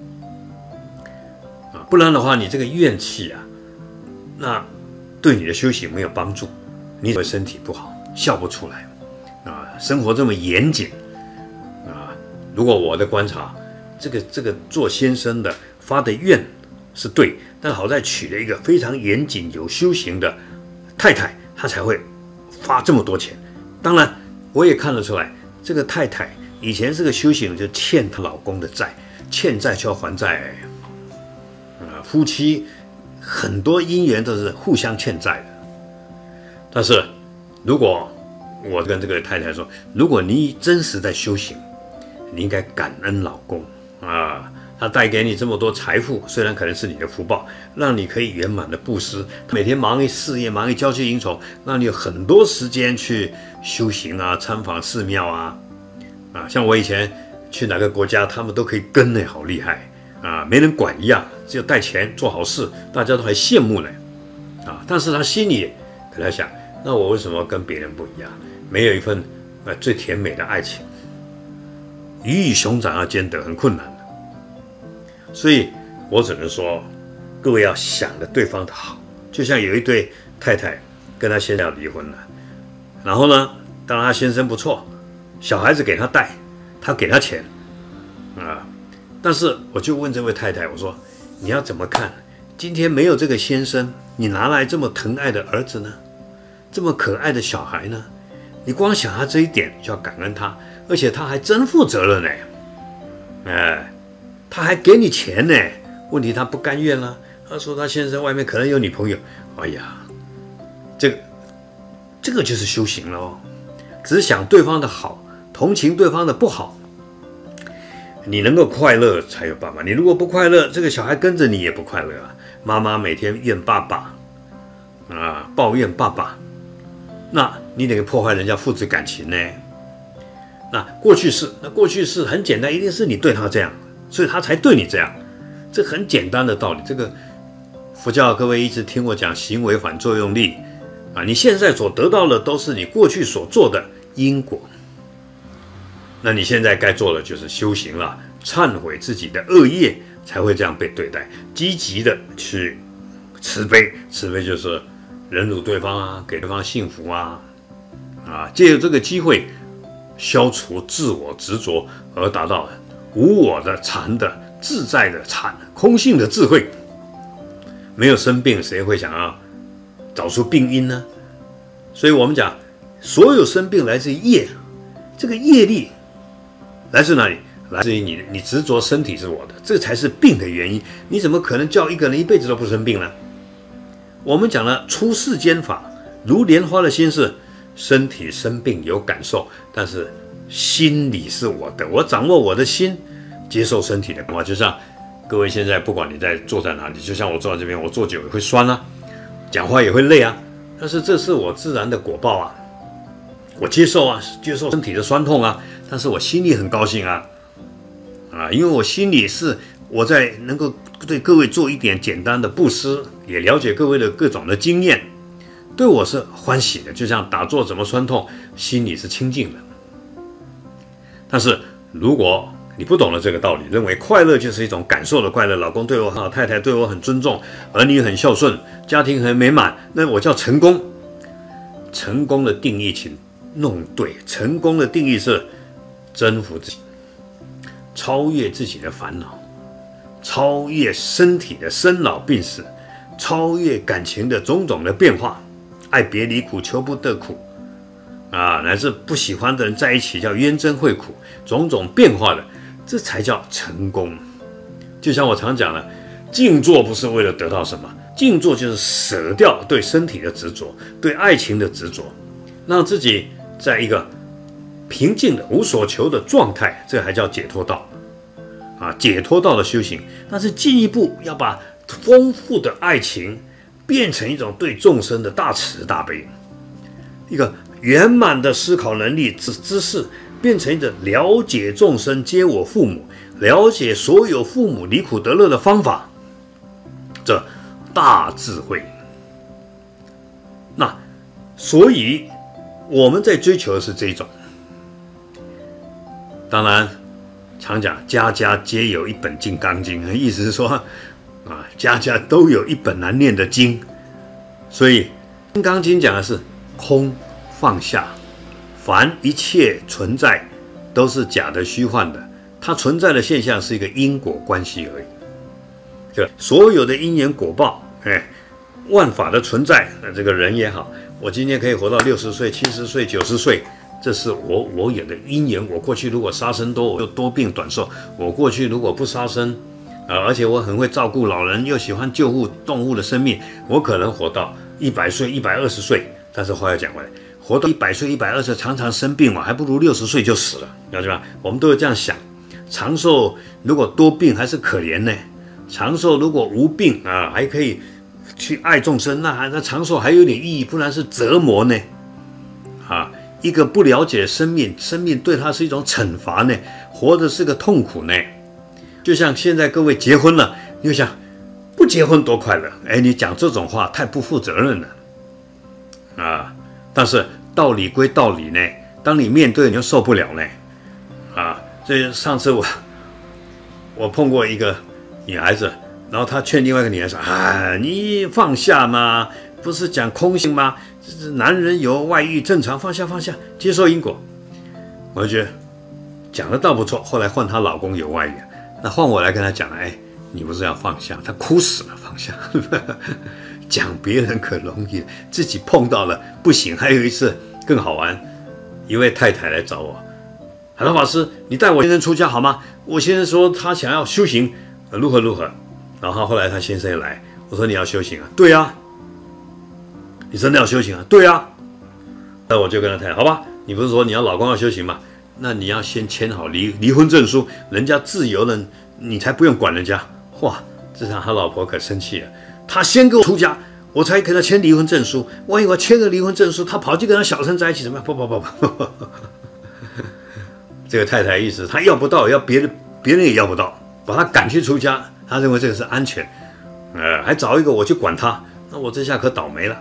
不然的话，你这个怨气那对你的修行没有帮助，你会身体不好，笑不出来生活这么严谨如果我的观察，这个做先生的发的愿是对，但好在娶了一个非常严谨有修行的太太，他才会发这么多钱。当然我也看得出来，这个太太以前是个修行人，就欠她老公的债，欠债就要还债夫妻很多姻缘都是互相欠债的。但是如果我跟这个太太说，如果你真实在修行，你应该感恩老公他带给你这么多财富，虽然可能是你的福报，让你可以圆满的布施。每天忙于事业，忙于交际应酬，让你有很多时间去修行参访寺庙像我以前去哪个国家，他们都可以跟好厉害没人管一样，只有带钱做好事，大家都还羡慕呢但是他心里可能想，那我为什么跟别人不一样？没有一份最甜美的爱情，鱼与熊掌要兼得很困难的。所以我只能说，各位要想着对方的好。就像有一对太太跟他先生要离婚了，然后呢，当然他先生不错，小孩子给他带，他给他钱但是我就问这位太太，我说你要怎么看？今天没有这个先生，你拿来这么疼爱的儿子呢？这么可爱的小孩呢？你光想他这一点就要感恩他，而且他还真负责任呢他还给你钱呢。问题他不甘愿了，他说他先生外面可能有女朋友。哎呀，这个就是修行了只想对方的好，同情对方的不好。你能够快乐才有办法，你如果不快乐，这个小孩跟着你也不快乐妈妈每天怨爸爸抱怨爸爸，那你得破坏人家父子感情呢。那过去式很简单，一定是你对他这样，所以他才对你这样，这很简单的道理。这个佛教各位一直听我讲行为反作用力你现在所得到的都是你过去所做的因果。那你现在该做的就是修行了，忏悔自己的恶业，才会这样被对待。积极的去慈悲，慈悲就是忍辱对方给对方幸福借由这个机会消除自我执着，而达到无我的禅的自在的禅空性的智慧。没有生病，谁会想要找出病因呢？所以我们讲，所有生病来自于业，这个业力来自哪里？来自于你执着身体是我的，这才是病的原因。你怎么可能叫一个人一辈子都不生病呢？我们讲了出世间法，如莲花的心事，身体生病有感受，但是心理是我的，我掌握我的心，接受身体的变化。就像各位现在不管你在坐在哪里，就像我坐在这边，我坐久也会酸讲话也会累但是这是我自然的果报我接受啊，接受身体的酸痛啊，但是我心里很高兴啊，因为我心里是我在能够对各位做一点简单的布施，也了解各位的各种的经验，对我是欢喜的，就像打坐怎么酸痛，心里是清净的。但是如果你不懂了这个道理，认为快乐就是一种感受的快乐，老公对我很好，太太对我很尊重，儿女很孝顺，家庭很美满，那我叫成功。成功的定义请弄对，成功的定义是征服自己，超越自己的烦恼，超越身体的生老病死，超越感情的种种的变化，爱别离苦，求不得苦乃至不喜欢的人在一起叫冤憎会苦，种种变化的，这才叫成功。就像我常讲的，静坐不是为了得到什么，静坐就是舍掉对身体的执着，对爱情的执着，让自己在一个平静的无所求的状态，这还叫解脱道解脱道的修行。但是进一步要把丰富的爱情变成一种对众生的大慈大悲，一个圆满的思考能力知识，变成一个了解众生皆我父母，了解所有父母离苦得乐的方法，这大智慧。那所以我们在追求的是这种。当然常讲家家皆有一本金刚经，意思是说家家都有一本难念的经。所以金刚经讲的是空放下，凡一切存在都是假的虚幻的，它存在的现象是一个因果关系而已。对，所有的因缘果报，万法的存在，这个人也好，我今天可以活到60岁、70岁、90岁，这是我有的因缘。我过去如果杀生多，我就多病短寿；我过去如果不杀生，而且我很会照顾老人，又喜欢救护动物的生命，我可能活到100岁、120岁。但是话又讲回来，活到100岁、120，常常生病嘛，还不如60岁就死了，了解吧？我们都会这样想。长寿如果多病还是可怜呢，长寿如果无病还可以去爱众生，那长寿还有点意义，不然是折磨呢。一个不了解生命，生命对他是一种惩罚呢，活着是个痛苦呢。就像现在各位结婚了，你就想不结婚多快乐，你讲这种话太不负责任了但是道理归道理呢，当你面对你就受不了呢这上次我碰过一个女孩子，然后她劝另外一个女孩说你放下嘛，不是讲空性吗？男人有外遇正常，放下放下，接受因果。我就觉得讲的倒不错，后来换她老公有外遇，那换我来跟她讲你不是要放下，她哭死了，放下讲别人可容易，自己碰到了不行。还有一次更好玩，一位太太来找我，老法师，你带我先生出家好吗？我先生说他想要修行，如何如何。然后后来他先生也来，我说你要修行啊？对啊。你真的要修行啊？对啊。那我就跟他谈，好吧，你不是说你要老公要修行吗？那你要先签好离婚证书，人家自由了，你才不用管人家。哇，这让他老婆可生气了。他先给我出家，我才给他签离婚证书。万一我签个离婚证书，他跑去跟他小三在一起，怎么样？不。这个太太意思，他要不到，要别人也要不到，把他赶去出家，他认为这个是安全，还找一个我去管他，那我这下可倒霉了，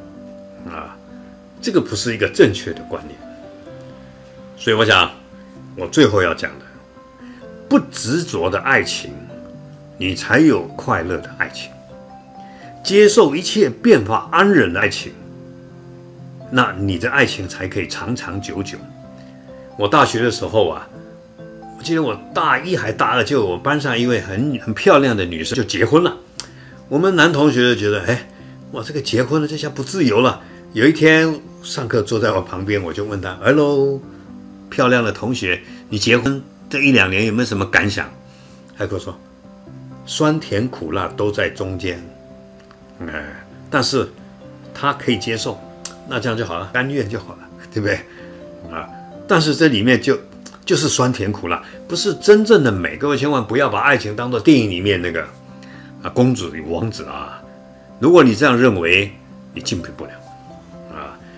这个不是一个正确的观念。所以我想，我最后要讲的，不执着的爱情，你才有快乐的爱情；接受一切变化安忍的爱情，那你的爱情才可以长长久久。我大学的时候我记得我大一还大二，就我班上一位很漂亮的女生就结婚了。我们男同学就觉得，哇，这个结婚了，这下不自由了。有一天上课坐在我旁边，我就问他 ：“Hello， 漂亮的同学，你结婚这1-2年有没有什么感想？”他跟我说：“酸甜苦辣都在中间，但是他可以接受，那这样就好了，甘愿就好了，对不对？但是这里面就是酸甜苦辣，不是真正的美。各位千万不要把爱情当作电影里面那个公主与王子如果你这样认为，你进步不了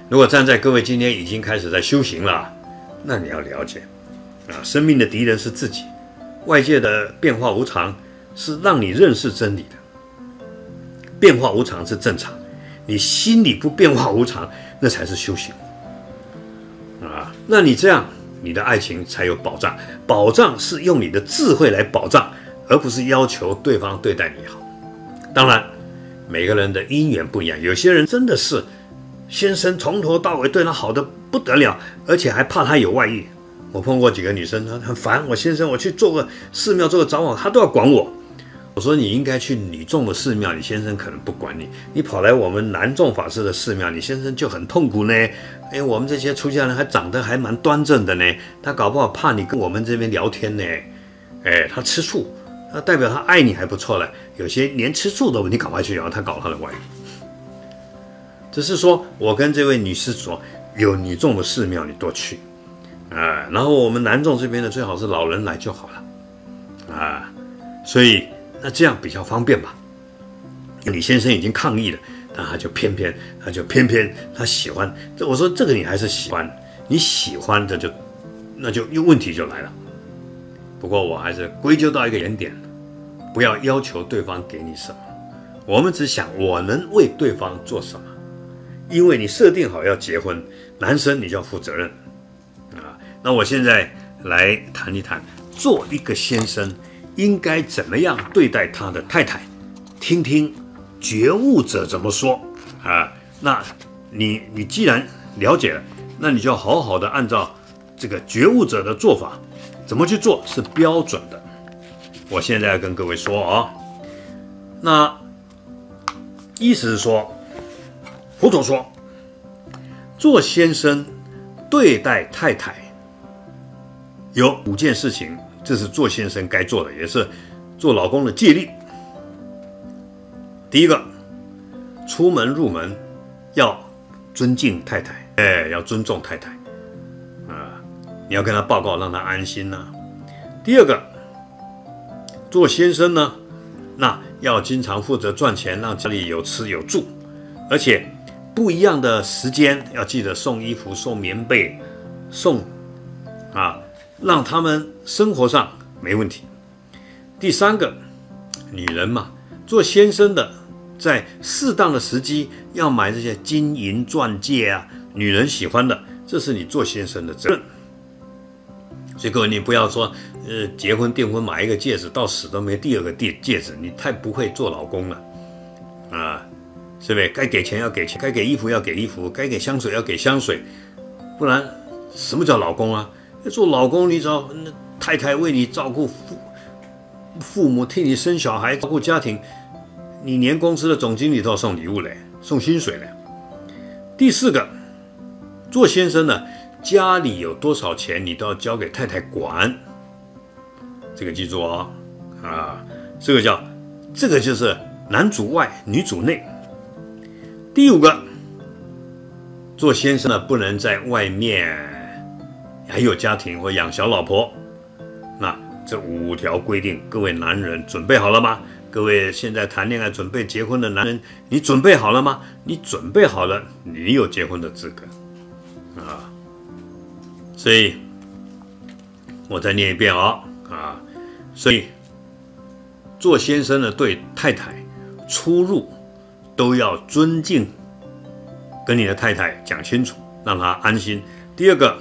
如果站在各位今天已经开始在修行了，那你要了解生命的敌人是自己，外界的变化无常是让你认识真理的。变化无常是正常，你心里不变化无常，那才是修行那你这样，你的爱情才有保障。保障是用你的智慧来保障，而不是要求对方对待你好。当然，每个人的因缘不一样，有些人真的是先生从头到尾对他好的不得了，而且还怕他有外遇。我碰过几个女生，她很烦我先生，我去做个寺庙做个早晚，他都要管我。我说你应该去女众的寺庙，你先生可能不管你。你跑来我们男众法师的寺庙，你先生就很痛苦呢。我们这些出家人还长得还蛮端正的呢，他搞不好怕你跟我们这边聊天呢。他吃醋，那代表他爱你还不错了。有些连吃醋都你赶快去让他搞他的外遇。只是说我跟这位女施主说，有女众的寺庙你多去然后我们男众这边的最好是老人来就好了所以那这样比较方便吧。李先生已经抗议了，但他就偏偏他喜欢。我说这个你还是喜欢，你喜欢的那就问题就来了。不过我还是归咎到一个原点，不要要求对方给你什么，我们只想我能为对方做什么。因为你设定好要结婚，男生你就要负责任那我现在来谈一谈，做一个先生应该怎么样对待他的太太，听听觉悟者怎么说那你既然了解了，那你就好好的按照这个觉悟者的做法，怎么去做是标准的。我现在要跟各位说那意思是说，佛陀说，做先生对待太太有5件事情，这是做先生该做的，也是做老公的戒律。第一个，出门入门要尊敬太太，要尊重太太你要跟他报告，让他安心第二个，做先生呢，那要经常负责赚钱，让家里有吃有住，而且不一样的时间要记得送衣服、送棉被、送让他们生活上没问题。第三个，女人嘛，做先生的在适当的时机要买这些金银钻戒女人喜欢的，这是你做先生的责任。所以各位，你不要说结婚订婚买一个戒指，到死都没第二个戒指，你太不会做老公了是不是？该给钱要给钱，该给衣服要给衣服，该给香水要给香水，不然什么叫老公做老公，你找太太为你照顾父母，替你生小孩，照顾家庭，你连公司的总经理都要送礼物嘞，送薪水嘞。第四个，做先生呢，家里有多少钱你都要交给太太管，这个记住这个就是男主外女主内。第5个，做先生呢，不能在外面还有家庭或养小老婆。那这5条规定，各位男人准备好了吗？各位现在谈恋爱准备结婚的男人，你准备好了吗？你准备好了，你有结婚的资格所以我再念一遍所以做先生的对太太出入都要尊敬，跟你的太太讲清楚，让她安心。第2个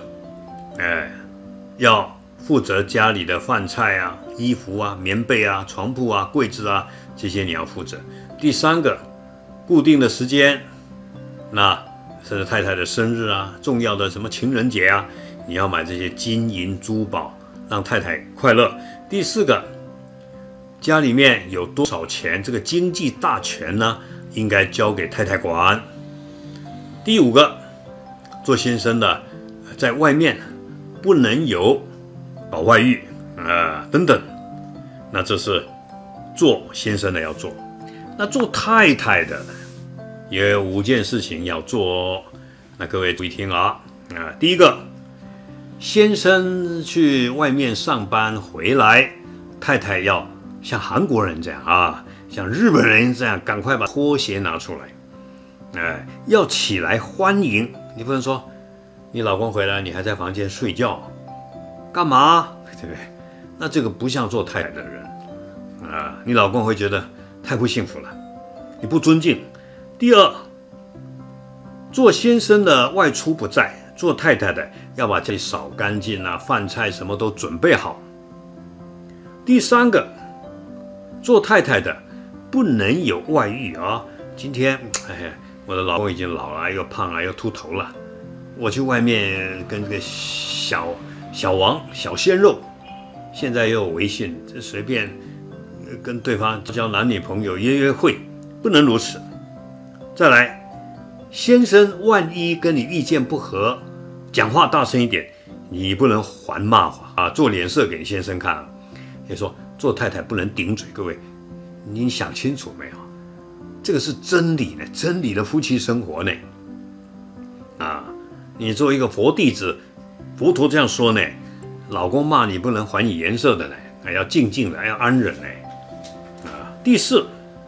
要负责家里的饭菜衣服棉被床铺柜子这些你要负责。第3个，固定的时间，那甚至太太的生日重要的什么情人节你要买这些金银珠宝，让太太快乐。第4个，家里面有多少钱，这个经济大权呢，应该交给太太管。第5个，做先生的在外面不能有搞外遇等等，那这是做先生的要做。那做太太的也有5件事情要做那各位注意听第1个，先生去外面上班回来，太太要像韩国人这样像日本人这样，赶快把拖鞋拿出来要起来欢迎你不能说你老公回来你还在房间睡觉，干嘛？对不对？那这个不像做太太的人啊，你老公会觉得太不幸福了，你不尊敬。第二，做先生的外出不在，做太太的要把家里扫干净啊，饭菜什么都准备好。第三个，做太太的不能有外遇啊。今天，我的老公已经老了，又胖了，又秃头了，我去外面跟个小王、小鲜肉，现在又有微信，这随便跟对方交男女朋友、约会，不能如此。再来，先生万一跟你意见不合，讲话大声一点，你不能还骂啊，做脸色给先生看啊。也说做太太不能顶嘴，各位，你想清楚没有？这个是真理呢，真理的夫妻生活呢。啊，你作为一个佛弟子，佛陀这样说呢，老公骂你不能还以颜色的呢，还要静静的，要安忍呢。啊，第四，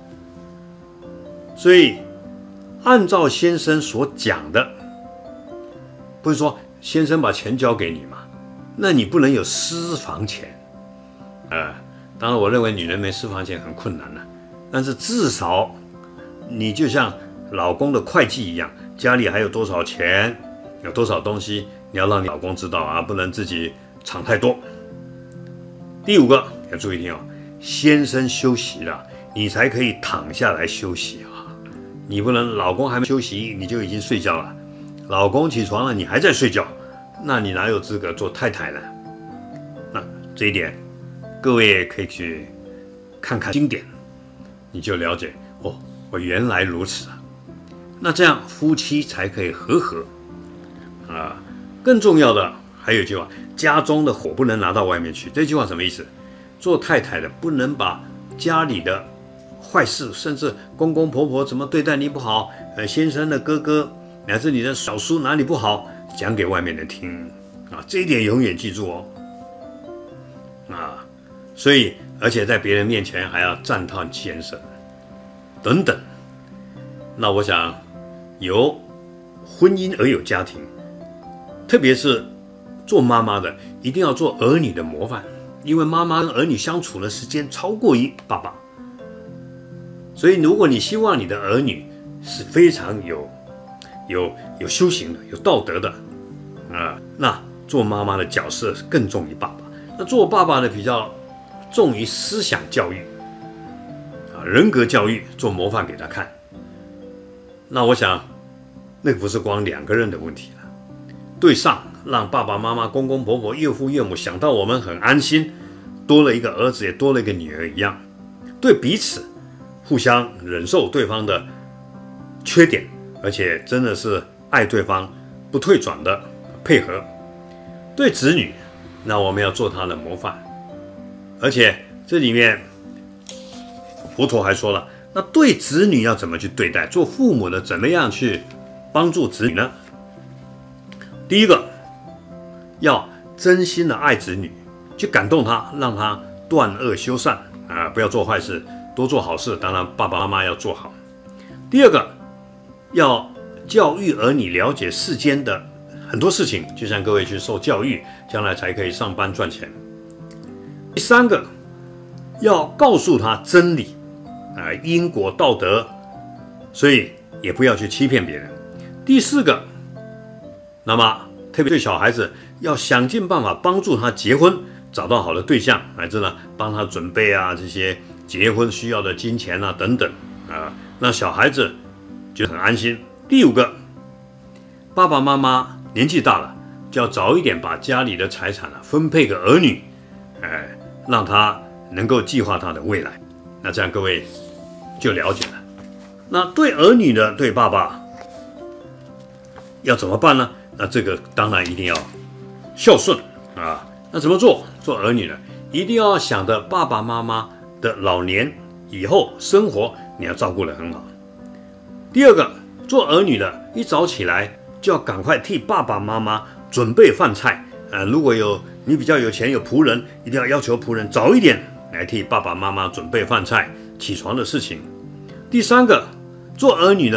所以按照先生所讲的，不是说先生把钱交给你嘛，那你不能有私房钱。当然我认为女人没私房钱很困难了，但是至少你就像老公的会计一样，家里还有多少钱，有多少东西，你要让你老公知道啊，不能自己藏太多。第五个要注意听哦，先生休息了，你才可以躺下来休息啊，你不能老公还没休息你就已经睡觉了，老公起床了你还在睡觉，那你哪有资格做太太呢？那这一点各位也可以去看看经典，你就了解哦，我原来如此啊。那这样夫妻才可以和和啊。更重要的还有一句话，家中的火不能拿到外面去。这句话什么意思？做太太的不能把家里的坏事，甚至公公婆婆怎么对待你不好，先生的哥哥乃至你的小叔哪里不好，讲给外面人听啊。这一点永远记住哦。啊。所以，而且在别人面前还要赞叹先生，等等。那我想，有婚姻而有家庭，特别是做妈妈的，一定要做儿女的模范，因为妈妈跟儿女相处的时间超过于爸爸。所以，如果你希望你的儿女是非常有修行的、有道德的啊，那做妈妈的角色更重于爸爸。那做爸爸的比较重于思想教育啊，人格教育，做模范给他看。那我想，那不是光两个人的问题了。对上，让爸爸妈妈、公公婆婆、岳父岳母想到我们很安心，多了一个儿子，也多了一个女儿一样。对彼此，互相忍受对方的缺点，而且真的是爱对方，不退转的配合。对子女，那我们要做他的模范。而且这里面佛陀还说了，那对子女要怎么去对待？做父母的怎么样去帮助子女呢？第一个，要真心的爱子女，去感动他，让他断恶修善啊，不要做坏事，多做好事。当然，爸爸妈妈要做好。第二个，要教育儿女了解世间的很多事情，就像各位去受教育，将来才可以上班赚钱。第三个，要告诉他真理啊，因果道德，所以也不要去欺骗别人。第四个，那么特别对小孩子，要想尽办法帮助他结婚，找到好的对象，乃至呢帮他准备啊这些结婚需要的金钱啊等等啊，让小孩子就很安心。第五个，爸爸妈妈年纪大了，就要早一点把家里的财产分配给儿女，让他能够计划他的未来。那这样各位就了解了。那对儿女的，对爸爸要怎么办呢？那这个当然一定要孝顺啊。那怎么做？做儿女的一定要想着爸爸妈妈的老年以后生活，你要照顾得很好。第二个，做儿女的一早起来就要赶快替爸爸妈妈准备饭菜如果你比较有钱有仆人，一定要求仆人早一点来替爸爸妈妈准备饭菜起床的事情。第三个，做儿女的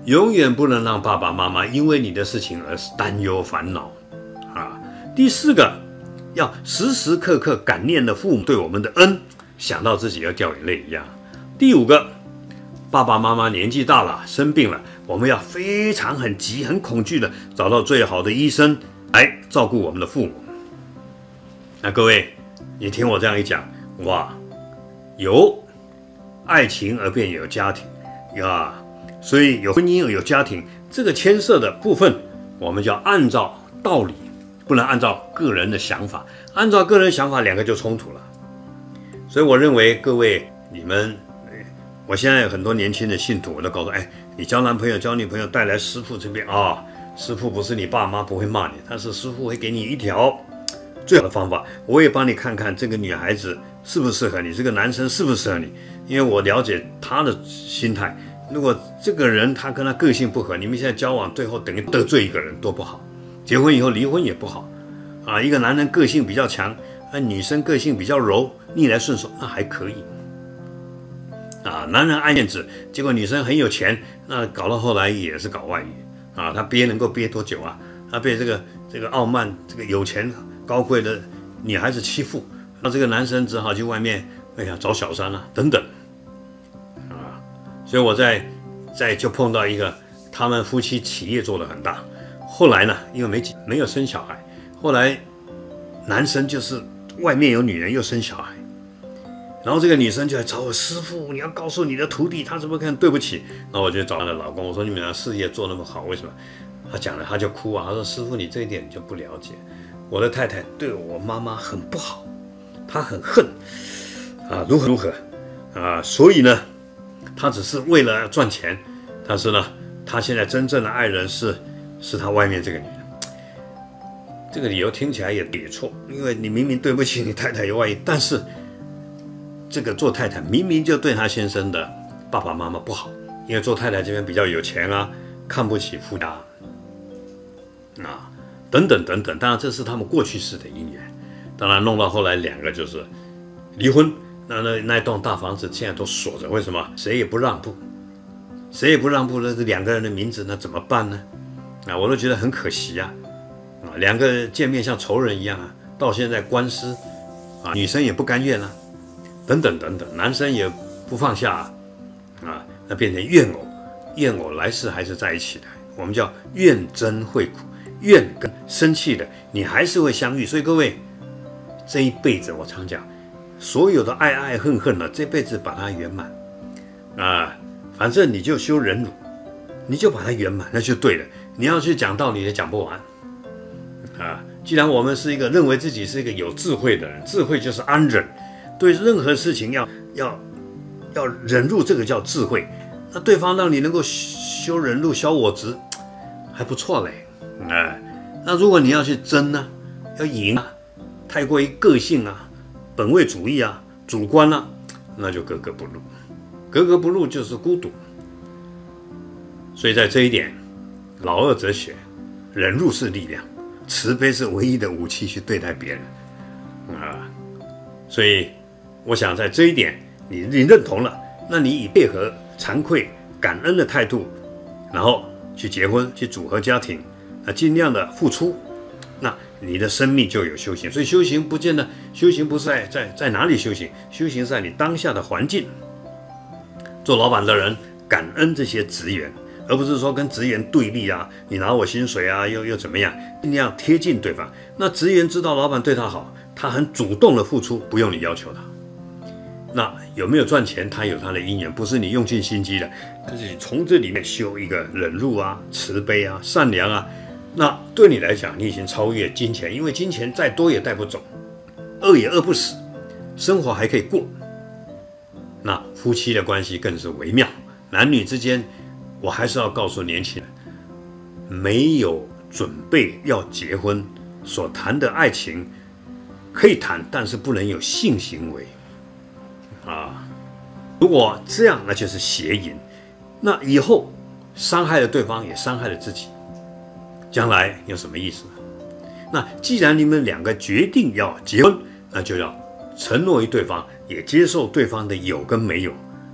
永远不能让爸爸妈妈因为你的事情而担忧烦恼啊。第4个，要时时刻刻感念的父母对我们的恩，想到自己要掉眼泪一样。第5个，爸爸妈妈年纪大了，生病了，我们要非常很急、很恐惧的找到最好的医生来照顾我们的父母。那各位，你听我这样一讲，哇，有爱情而便有家庭呀，所以有婚姻有家庭，这个牵涉的部分，我们就要按照道理，不能按照个人的想法，按照个人想法，两个就冲突了。所以我认为各位你们，我现在有很多年轻的信徒，我都告诉你交男朋友交女朋友带来师父这边师父不是你爸妈不会骂你，但是师父会给你一条最好的方法，我也帮你看看这个女孩子适不适合你，这个男生适不适合你，因为我了解他的心态。如果这个人他跟他个性不合，你们现在交往，最后等于得罪一个人，多不好。结婚以后离婚也不好一个男人个性比较强，女生个性比较柔，逆来顺受，那还可以男人爱面子，结果女生很有钱，那搞到后来也是搞外遇他能够憋多久啊？他被这个傲慢、这个有钱高贵的女孩子欺负，那这个男生只好去外面找小三等等所以我在就碰到一个，他们夫妻企业做得很大，后来呢，因为没有生小孩，后来男生就是外面有女人又生小孩，然后这个女生就来找我，师父，你要告诉你的徒弟，他怎么可能对不起？然后我就找她的老公，我说你们俩事业做那么好，为什么？他讲了，他就哭他说师父，你这一点你就不了解，我的太太对我妈妈很不好，她很恨如何如何所以呢，她只是为了赚钱，但是呢，她现在真正的爱人是她外面这个女人。这个理由听起来也错，因为你明明对不起你太太有外遇，但是这个做太太明明就对她先生的爸爸妈妈不好，因为做太太这边比较有钱看不起夫家等等等等。当然这是他们过去式的姻缘，当然弄到后来两个就是离婚，那栋大房子现在都锁着，为什么？谁也不让步，谁也不让步，那这两个人的名字那怎么办呢？我都觉得很可惜两个见面像仇人一样到现在官司女生也不甘愿等等等等，男生也不放下那变成怨偶，怨偶来世还是在一起的，我们叫怨憎会苦，怨跟生气的你还是会相遇。所以各位这一辈子我常讲，所有的爱爱恨恨这辈子把它圆满反正你就修忍辱，你就把它圆满，那就对了。你要去讲道理也讲不完既然我们是一个认为自己是一个有智慧的人，智慧就是安忍，对任何事情要忍辱，这个叫智慧。那对方让你能够修忍辱消我执，还不错嘞那如果你要去争要赢太过于个性本位主义主观那就格格不入，格格不入就是孤独。所以在这一点，老二哲学，忍辱是力量，慈悲是唯一的武器去对待别人所以我想在这一点你认同了，那你以配合、惭愧、感恩的态度，然后去结婚，去组合家庭尽量的付出，那你的生命就有修行。所以修行不见得，修行不是在哪里修行，修行是在你当下的环境。做老板的人感恩这些职员，而不是说跟职员对立你拿我薪水又怎么样，尽量贴近对方。那职员知道老板对他好，他很主动的付出，不用你要求他。那有没有赚钱，他有他的因缘，不是你用尽心机的，自己从这里面修一个忍辱慈悲善良那对你来讲，你已经超越金钱，因为金钱再多也带不走，饿也饿不死，生活还可以过。那夫妻的关系更是微妙，男女之间，我还是要告诉年轻人，没有准备要结婚所谈的爱情可以谈，但是不能有性行为如果这样，那就是邪淫，那以后伤害了对方，也伤害了自己，将来有什么意思呢？那既然你们两个决定要结婚，那就要承诺于对方，也接受对方的有跟没有，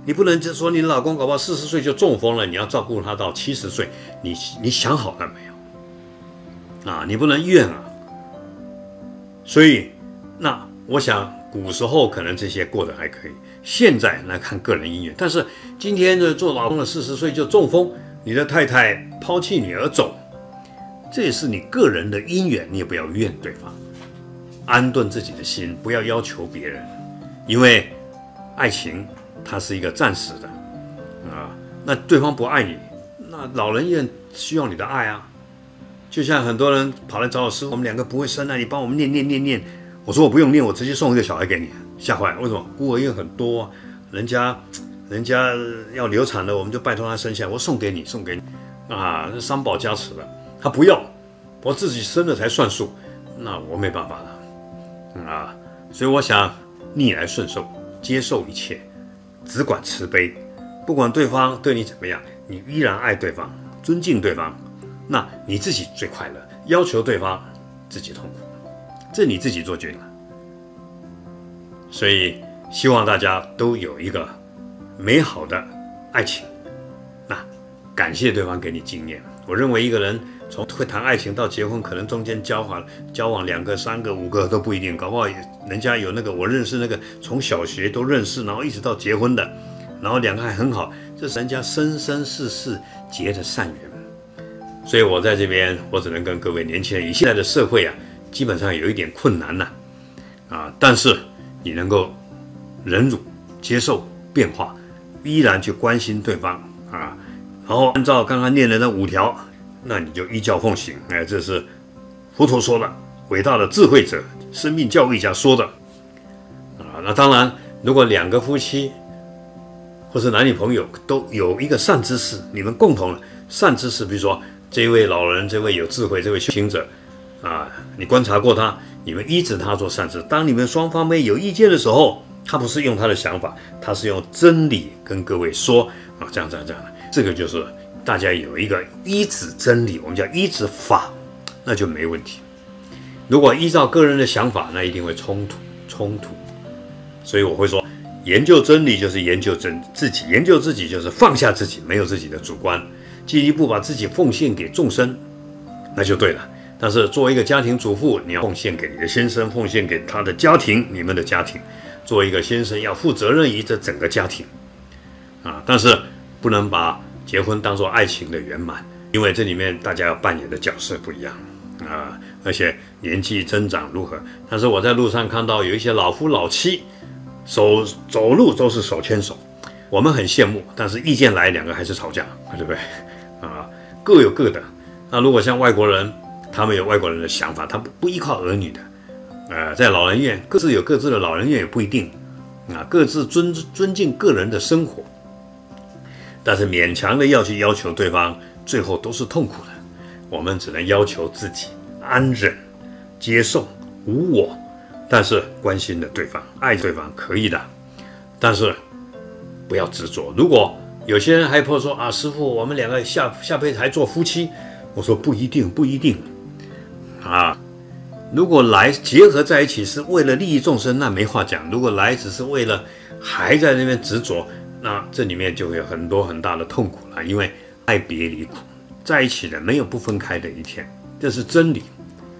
你不能就说你老公搞不好40岁就中风了，你要照顾他到70岁，你想好了没有？啊，你不能怨啊。所以，那我想古时候可能这些过得还可以，现在来看个人因缘。但是今天呢，做老公的40岁就中风，你的太太抛弃你而走，这也是你个人的因缘，你也不要怨对方，安顿自己的心，不要要求别人，因为爱情它是一个暂时的啊。那对方不爱你，那老人院需要你的爱啊。就像很多人跑来找我师父，我们2个不会生啊，你帮我们念。我说我不用念，我直接送一个小孩给你，吓坏了。为什么？孤儿院很多啊，人家要流产了，我们就拜托他生下来，我送给你啊，这三宝加持了，他不要，我自己生了才算数，那我没办法了啊。所以我想逆来顺受，接受一切，只管慈悲，不管对方对你怎么样，你依然爱对方，尊敬对方，那你自己最快乐，要求对方自己痛苦。这你自己做决定，所以希望大家都有一个美好的爱情。那感谢对方给你经验。我认为一个人从会谈爱情到结婚，可能中间交往2个、3个、5个都不一定，搞不好人家有那个我认识那个从小学都认识，然后一直到结婚的，然后2个还很好，这是人家生生世世结的善缘。所以我在这边，我只能跟各位年轻人，以现在的社会啊，基本上有一点困难啊，但是你能够忍辱、接受变化，依然去关心对方啊，然后按照刚刚念的那5条，那你就依教奉行。哎，这是佛陀说的，伟大的智慧者、生命教育家说的啊。那当然，如果2个夫妻或是男女朋友都有一个善知识，你们共同的善知识，比如说这位老人、这位有智慧、这位修行者。啊，你观察过他，你们依止他做善事。当你们双方没有意见的时候，他不是用他的想法，他是用真理跟各位说啊，这样，这个就是大家有一个依止真理，我们叫依止法，那就没问题。如果依照个人的想法，那一定会冲突。所以我会说，研究真理就是研究自己，研究自己就是放下自己，没有自己的主观，进一步把自己奉献给众生，那就对了。但是作为一个家庭主妇，你要奉献给你的先生，奉献给他的家庭，你们的家庭。作为一个先生，要负责任于这整个家庭啊。但是不能把结婚当作爱情的圆满，因为这里面大家要扮演的角色不一样啊，而且年纪增长如何。但是我在路上看到有一些老夫老妻，走路都是手牵手，我们很羡慕，但是意见来，2个还是吵架，对不对啊？各有各的。那如果像外国人，他们有外国人的想法，他不依靠儿女的，在老人院各自有各自的老人院也不一定，啊，各自尊敬个人的生活，但是勉强的要去要求对方，最后都是痛苦的。我们只能要求自己安忍、接受、无我，但是关心的对方、爱对方可以的，但是不要执着。如果有些人还怕说啊，师父，我们2个下辈子还做夫妻，我说不一定。啊，如果来结合在一起是为了利益众生，那没话讲。如果来只是为了还在那边执着，那这里面就会有很多很大的痛苦了。因为爱别离苦，在一起的没有不分开的一天，这是真理。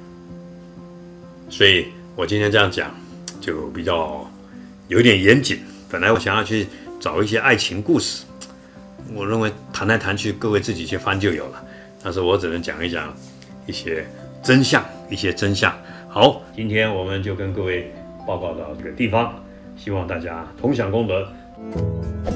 所以我今天这样讲，就比较有点严谨。本来我想要去找一些爱情故事，我认为谈来谈去，各位自己去翻就有了。但是我只能讲一讲一些真相。好，今天我们就跟各位报告到这个地方，希望大家同享功德。